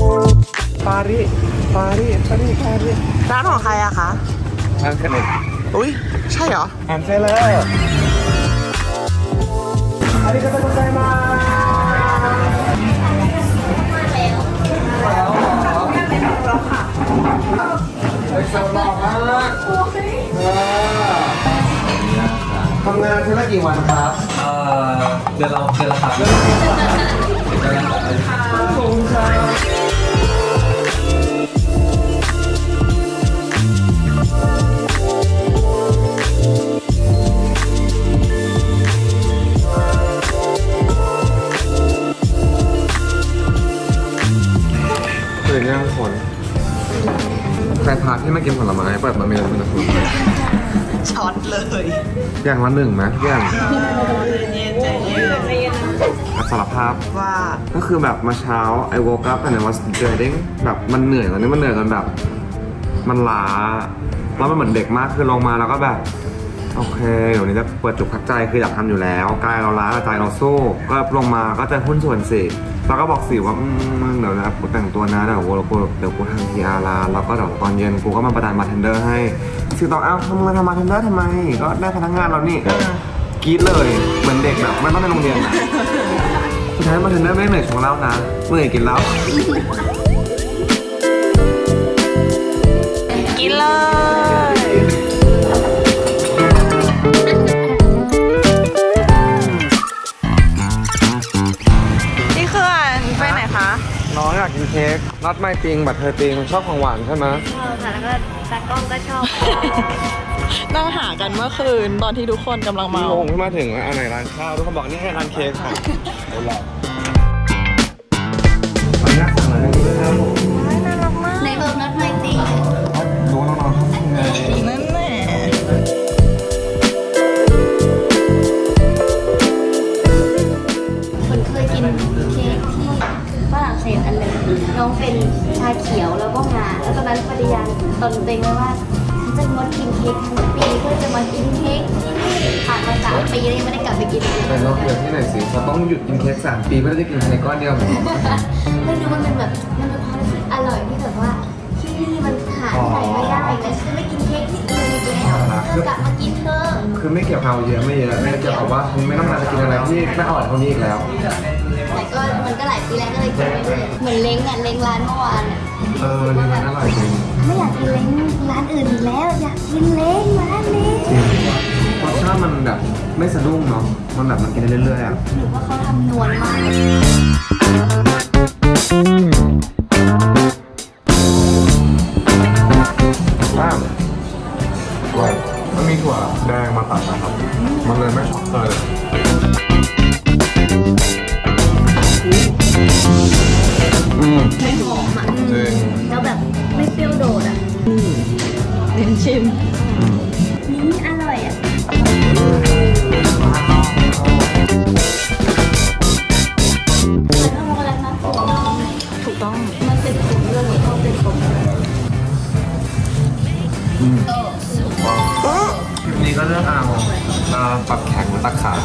ปารีร้านของใครอะคะร้านขนมอุ้ยใช่เหรออ่านใช่เลยอันนี้ก็เป็นใจมาทำงานที่ละกี่วันครับเดือนละครับตื่นยังฝนใครพาที่มากินผลไม้เปิดมามีอะไรเป็นผลไม้ช็อตเลยอย่างละหนึ่งไหมอย่างเย็นใจเย็นสารภาพว่าก็คือแบบมาเช้า I woke up and I was dreading แบบมันเหนื่อยตอนนี้มันเหนื่อยจนแบบมันล้าแล้วมันเหมือนเด็กมากคือลงมาแล้วก็แบบโอเคเดี๋ยวนี้จะเปิดจุกพักใจคืออยากทำอยู่แล้วกายเราล้าใจเราสู้ก็ลงมาก็จะหุ้นส่วนสิแล้วก็บอกสิว่าเดี๋ยวนะกูแต่งตัวนะเดี๋ยวกูทำ PR ร้านแล้วก็เดี๋ยวตอนเย็นกูก็มาประดานบาร์เทนเดอร์ให้สิต้องทำบาร์เทนเดอร์ทำไมก็ได้พนักงานเรานี่กรี๊ดเลยเหมือนเด็กแบบไม่ต้องไปโรงเรียนอะสุดท้ายบาร์เทนเดอร์ไม่เหนื่อยชงเหล้านะเหนื่อยกินเหล้ากินเลย พี่เขื่อนไปไหนคะน้องอยากกินเค้กนัดไม่ติงบัตรเธอติงชอบของหวานใช่ไหมชอบค่ะแล้วก็ตากล้องก็ชอบนั่งหากันเมื่อคืนตอนที่ทุกคนกำลังเมางงขึ้นมาถึงว่าอันไหนร้านข้าวทุกคนบอกนี่ให้ร้านเค้กค่ะเอาล่ะขออนุญาตสั่งอะไรด้วยครับผมในเพิ่มนัดไม่ตีดูน้องๆทำยังไงนั่นแหละคนเคยกินเค้กที่ฝรั่งเศสอันหนึ่งน้องเป็นชาเขียวแล้วก็งาแล้วตอนนั้นปฏิญาณตนเองไว้ว่าฉันจะงดกินเค้กทั้งปีเพื่อจะมากินเค้กที่นี่ผ่านมา3 ปีแล้วยังไม่ได้กลับไปกินเลยแต่เราเกิดที่ไหนสิเราต้องหยุดกินเค้ก3 ปีเพื่อจะกินเค้กก้อนเดียวเหมือนกันไม่รู้มันเป็นแบบมันเป็นความรู้สึกอร่อยที่แบบว่าที่นี่มันหาที่ไหนไม่ได้แล้วฉันไม่กินเค้กที่อื่นอีกแล้วเธอกลับมากินเถอะคือไม่เกี่ยวกับเราเยอะไม่เยอะไม่เกี่ยวกับว่าฉันไม่ต้องการจะกินอะไรที่ไม่อร่อยเท่านี้อีกแล้วแต่ก็มันก็หลายปีแล้วก็เลยกินไม่ได้เหมือนเล้งอ่ะเล้งร้านเมื่อวานอ่ะนี่มันอร่อยจริงไม่อยากกินเล้งร้านอื่นอีกแล้วอยากกินเล้งร้านนี้รสชาติมันแบบไม่สะดุ้งเนาะมันแบบมันกินได้เรื่อยๆอ่ะหรือว่าเขาทำนวลมากป้ามมันมีถั่วแดงมาตัดนะครับ มันเลยไม่ช็อกเลยไม่หอมอ่ะจริงแล้วแบบไม่เปรี้ยวโดดอ่ะเน้นชิมอร่อยอ่ะถูกต้องมันเป็นผมเรื่องเขาเป็นผมนี่ก็เลือกเอาปรับแข็งตักขา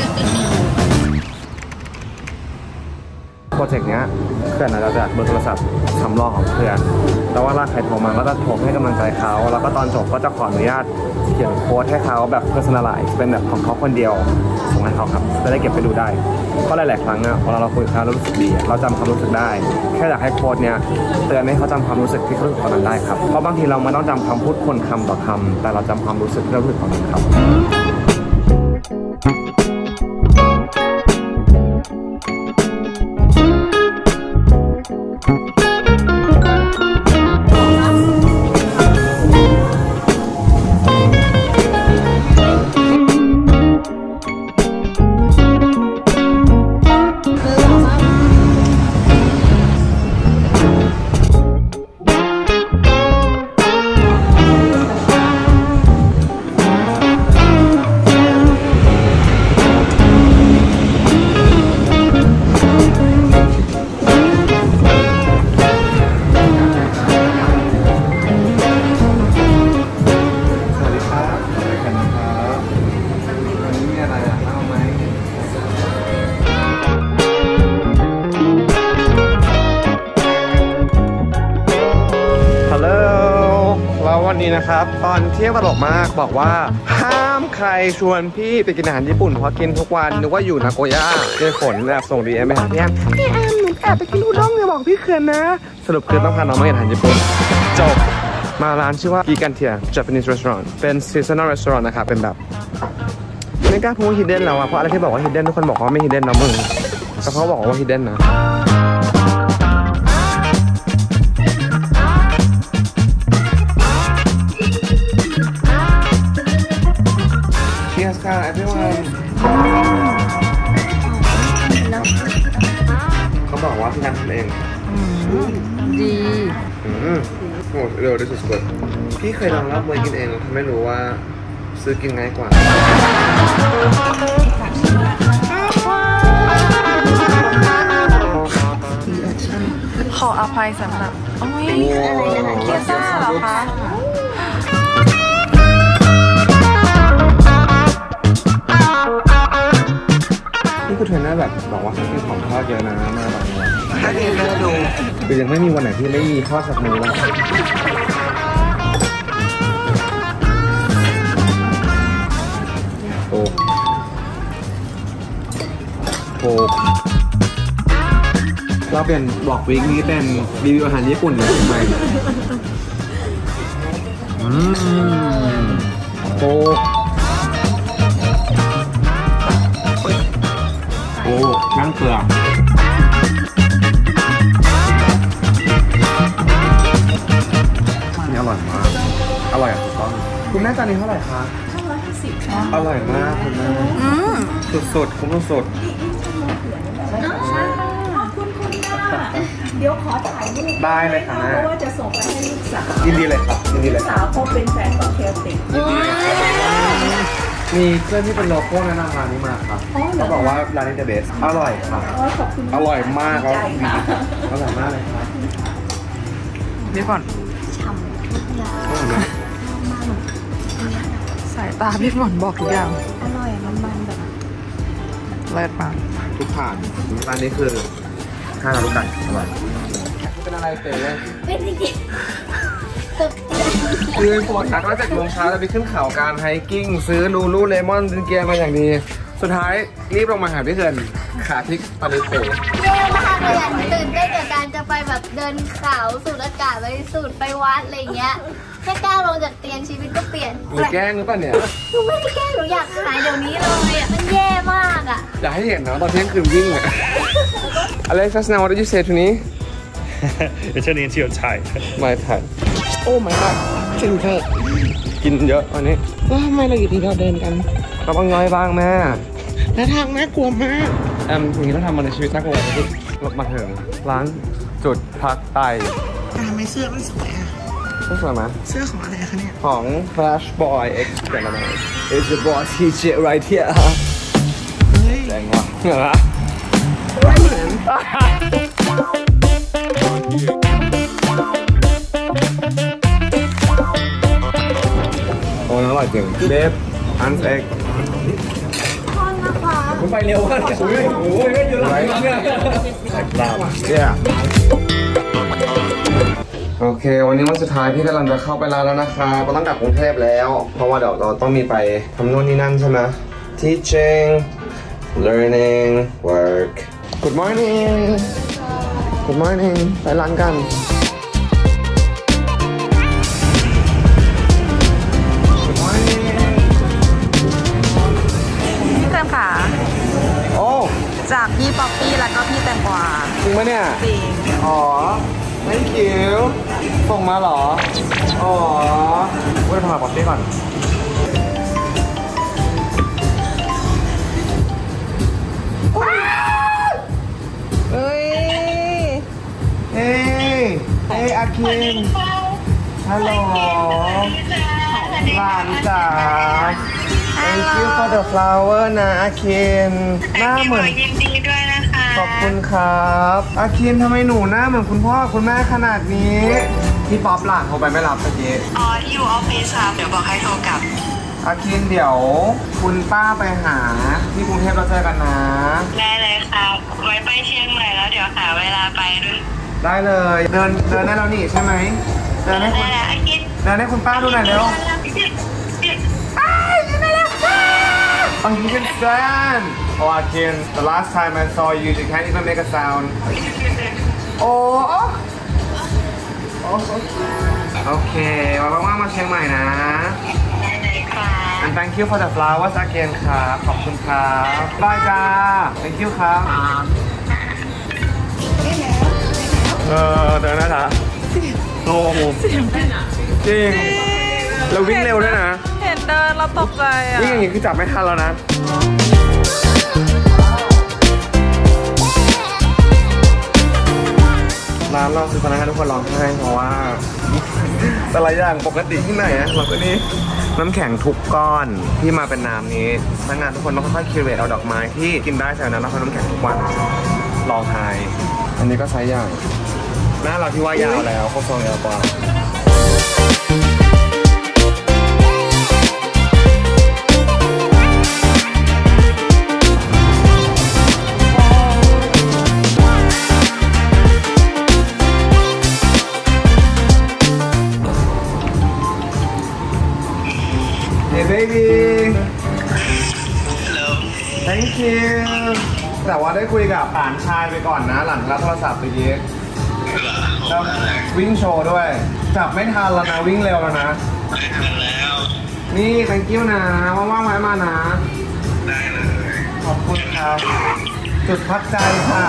โปรเจกต์เนี้ยเพื่อนอาจจะจัดเบอร์โทรศัพท์สำรองของเพื่อนแต่ว่าถ้าใครโทรมาก็จะโทรให้กำลังใจเขาแล้วก็ตอนจบก็จะขออนุญาตเขียนโค้ดให้เขาแบบ personalize เป็นแบบของเขาคนเดียวส่งให้เขาครับจะได้เก็บไปดูได้เพราะหลายๆครั้งอะเวลาเราคุยกับเขาเรารู้สึกดีเราจำความรู้สึกได้แค่อยากให้โค้ดเนี้ยเตือนให้เขาจำความรู้สึกที่เขารู้สึกตอนนั้นได้ครับเพราะบางทีเราไม่ต้องจำคำพูดคนคำต่อคำแต่เราจำความรู้สึกที่เรารู้สึกตอนนั้นครับนี้นะครับ ตอนเที่ยงตลกมากบอกว่าห้ามใครชวนพี่ไปกินอาหารญี่ปุ่นเพราะกินทุกวันนึกว่าอยู่นาโกย่าเจอฝนแอบส่งดีเอ็มไปหาพี่แอมพี่แอมหนูแอบไปกินอุด้งอย่าบอกพี่เขื่อนนะสรุปคือต้องพาน้องมากินอาหารญี่ปุ่นจบมาร้านชื่อว่ากิกันเทีย Japanese Restaurant เป็น seasonal restaurant นะครับเป็นแบบไม่กล้าพูดว่า hidden แล้วอะเพราะอะไรที่บอกว่า hidden ทุกคนบอกว่าไม่ hidden นะมึงแต่เขาบอกว่า hidden นะYes, everyone. เขาบอกว่าพี่นัททำเองดีโอ้เร็วที่สุดพี่เคยลองรับมือกินเองทำให้รู้ว่าซื้อกินง่ายกว่าขออภัยสำหรับโอ้ยเคียซ่าเหรอคะนี่คือเทรนเนอร์แบบบอกว่าเขากินของทอดเยอะนะมาแบบนี้ถ้าเทรนเนอร์ดูคือยังไม่มีวันไหนที่ไม่มีทอดสักมื้อเลยโอ้เราเปลี่ยนบล็อกวีคนี้เป็นรีวิวอาหารญี่ปุ่นเลยใช่ไหมโอ้นั่งเกลือนี่อร่อยมากอร่อยถูกต้องคุณแม่จานนี้เท่าไหร่คะ550ค่ะอร่อยมากคุณแม่สุดๆคุ้มสุดเดี๋ยวขอถ่ายรูปได้เลยค่ะแม่เพราะว่าจะส่งไปให้ลูกสาวยินดีเลยครับยินดีเลยลูกสาวเขาเป็นแฟนของเชลติกมีเพื่อนที่เป็นโลโก้แนะนำร้านนี้มาครับเขาบอกว่าร้านนี้เดอะเบสอร่อยครับอร่อยมากครับอร่อยมากเลยครับนี่ก่อนฉ่ำสายตาพี่ฝนบอกทุกอย่างอร่อยมันแบบเลิศมากทุกผ่านร้านนี้คือข้าวลูกไก่อร่อยเป็นอะไรเต๋อเป็นจริงคือปวดหักแล้วจากโมงเช้าจะไปขึ้นเขาการไฮกิ้งซื้อลูลูเลมอนจินเกียร์มาอย่างดีสุดท้ายรีบลงมาหาพี่เขื่อนขาพลิกตอนนี้เต๋อเย้มากเลยตื่นเต้นกับการจะไปแบบเดินเขาสูดอากาศไปสูดไปวัดอะไรเงี้ยแค่ก้าวลงจากเตียงชีวิตก็เปลี่ยนหนูแกล้งหรือเปล่าเนี่ยหนูไม่ได้แกล้งหนูอยากหายเดี๋ยวนี้เลยอ่ะมันแย่มากอ่ะอยากให้เห็นนะตอนเที่ยงคืนวิ่งอ่ะ Alexa now what did you say to me It's turning into your Thai. My Thai. Oh my god. จริงเถอะกินเยอะวันนี้แล้วทำไมเราอยู่ที่เราเดินกันเราต้องย่อยบ้างแม่และทางน่ากลัวมากอย่างนี้เราทำมาในชีวิตน่ากลัวที่ลบมาถึงร้านจุดพักไตทำไมเสื้อมันสวยอ่ะเสื้อสวยไหมเสื้อของอะไรคะเนี่ยของ Flash Boy X เป็นอะไร It's the boy TJ right here แรงว่ะเหรอไม่เหมือนโอ้ยอร่อยจริงเดฟอันเอ็กคุณไปเร็วมากโอ้ยเยอะเลยเนี่ยโอเควันนี้วันสุดท้ายพี่กำลังจะเข้าไปร้านแล้วนะคะเราต้องกลับกรุงเทพแล้วเพราะว่าเดี๋ยวเราต้องมีไปทำนู่นนี่นั่นใช่ไหม teaching learning work good morning good morning ไปร้านกันค่ะโอ้จากพี่ป๊อปปี้แล้วก็พี่แตงกวาจริงไหมเนี่ยจริงอ๋อ thank you ส่งมาเหรออ๋อว่าจะโทรหาป๊อปปี้ก่อนเฮ้ยเฮ้ยอาคินฮัลโหลหลานจ๋าThank you for the flower นะอาคินหน้าเหมือนยินดีด้วยนะคะขอบคุณครับอาคินทำไมหนูหน้าเหมือนคุณพ่อคุณแม่ขนาดนี้พี่ป๊อปหลานโทรไปไม่รับเมื่อกี้อ๋ออยู่ออฟฟิศครับเดี๋ยวบอกให้โทรกลับอาคินเดี๋ยวคุณป้าไปหาที่กรุงเทพเราเจอกันนะได้เลยครับไว้ไปเชียงใหม่แล้วเดี๋ยวหาเวลาไปด้วยได้เลยเดินได้แล้วนี่ใช่ไหมเดินให้คุณป้าดูหน่อยเร็วOh, you can stand. Oh, I can. The last time I saw you, you can't even make a sound. Oh. Okay. ว่างๆมาเชียงใหม่นะ And thank you for the flowers again ครับขอบคุณครับบายจ้า Thank you ครับเดินนะจ๊ะโอ้โหจริงเราวิ่งเร็วด้วยนะเห็นเดินเราตกใจอ่ะวิ่งอย่างนี้คือจับไม่ทันแล้วนะร้านเราคือพนักงานทุกคนร้องไห้เพราะว่าแต่ละอย่างปกติที่ไหนอะเราก็นี่น้ำแข็งทุกก้อนที่มาเป็นน้ำนี้พนักงานทุกคนต้องค่อยๆคิวเรตเอาดอกไม้ที่กินได้จากนั้นแล้วเขาน้ำแข็งทุกวันร้องไห้อันนี้ก็ไซส์ใหญ่หน้าเราที่ว่ายาวแล้วเขาทรงยาวกว่าBaby Hello Thank you แต่ว่าได้คุยกับหลานชายไปก่อนนะหลังรับโทรศัพท์ไปดีแล้ววิ่งโชว์ด้วยจับไม่ทันแล้วนะวิ่งเร็วแล้วนะไม่ทันแล้วนี่ thank you นะว่างๆไว้มานะได้เลยขอบคุณครับจุดพักใจค่ะ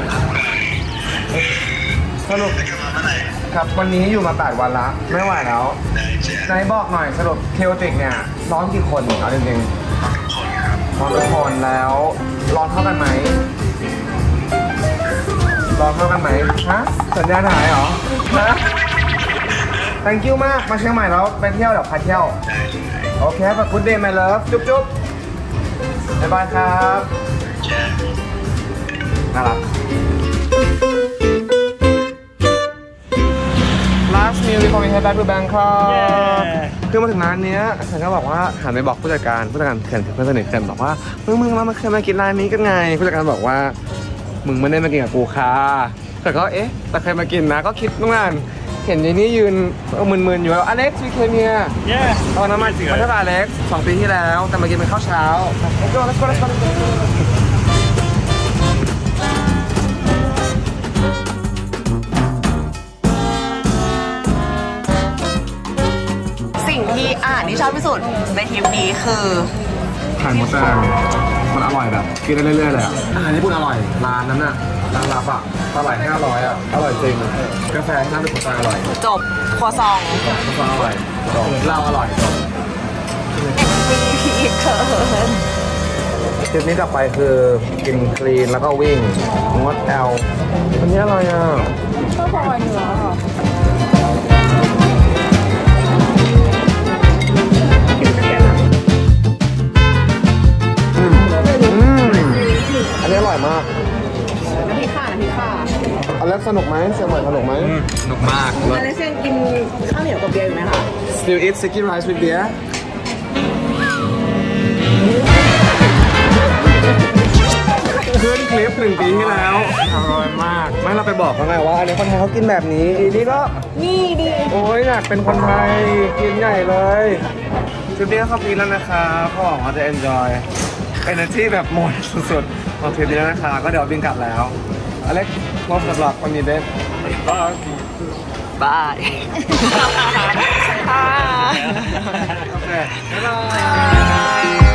สรุปครับวันนี้อยู่มา8 วันละไม่ไหวแล้วนายบอกหน่อยสรุปเคโอติกเนี่ยร้อนกี่คนเอาจริงๆร้อนทุกคนแล้วร้อนเท่ากันไหมร้อนเท่ากันไหมฮะสัญญาณหายเหรอฮะ thank you มากมาเชียงใหม่แล้วไปเที่ยวเดี๋ยวพาเที่ยวโอเคขอบคุณเดย์ my love จุ๊บจุ๊บบ๊ายบายครับน่ารักLast meal before we head back to Bangkok คือมาถึงร้านนี้ฉันก็บอกว่าหันไปบอกผู้จัดการเขื่อนเพื่อนสนิทกันบอกว่ามึงเรามาเคยมากินร้านนี้กันไงผู้จัดการบอกว่ามึงไม่ได้มากินกับกูค่ะแต่ก็เอ๊ะแต่เคยมากินนะก็คิดตั้งนานเห็นยนี่ยืนมึนๆอยู่แล้วอเล็กซ์วีเคเมียตอนนั้นมาเท่ากับอเล็กซ์2 ปีที่แล้วแต่มากินเป็นข้าวเช้าLet's go ที่อาหารที่ชอบที่สุดในทริปนี้คือไข่มดแดงมันอร่อยแบบกินได้เรื่อยๆเลยอ่ะอาหารญี่ปุ่นอร่อยร้านนั้นน่ะร้านลับอ่ะอร่อย500อ่ะอร่อยจริงกาแฟที่ร้านเป็นกาแฟอร่อยจบครัวซองอร่อยเหล้าอร่อยจบพีเคิร์นทริปนี้ต่อไปคือกินคลีนแล้วก็วิ่งงดแอลอันนี้อะไรอ่ะก็พอเนื้อค่ะอันนี้อร่อยมากน้ำพริกข่าอเล็กสนุกไหมเชียงใหม่สนุกไหมสนุกมากอเล็กยังกินข้าวเหนียวกับเบียร์อยู่ไหมคะ Still eat sticky rice with beer ขึ้นคลิป1 ปีที่แล้วอร่อยมากไม่เราไปบอกเขาไงว่าอันนี้คนไทยเขากินแบบนี้นี่ก็นี่ดิโอ้ยอยากเป็นคนไทยกินใหญ่เลยทริปนี้เข้าปีแล้วนะคะเขาบอกว่าจะ enjoy energy แบบหมดสุดๆของทริปนี้แล้วนะคะก็เดี๋ยวบินกลับแล้วอเล็กรอบสำหรับวันนี้เด็ดบายโอเคบ๊ายบาย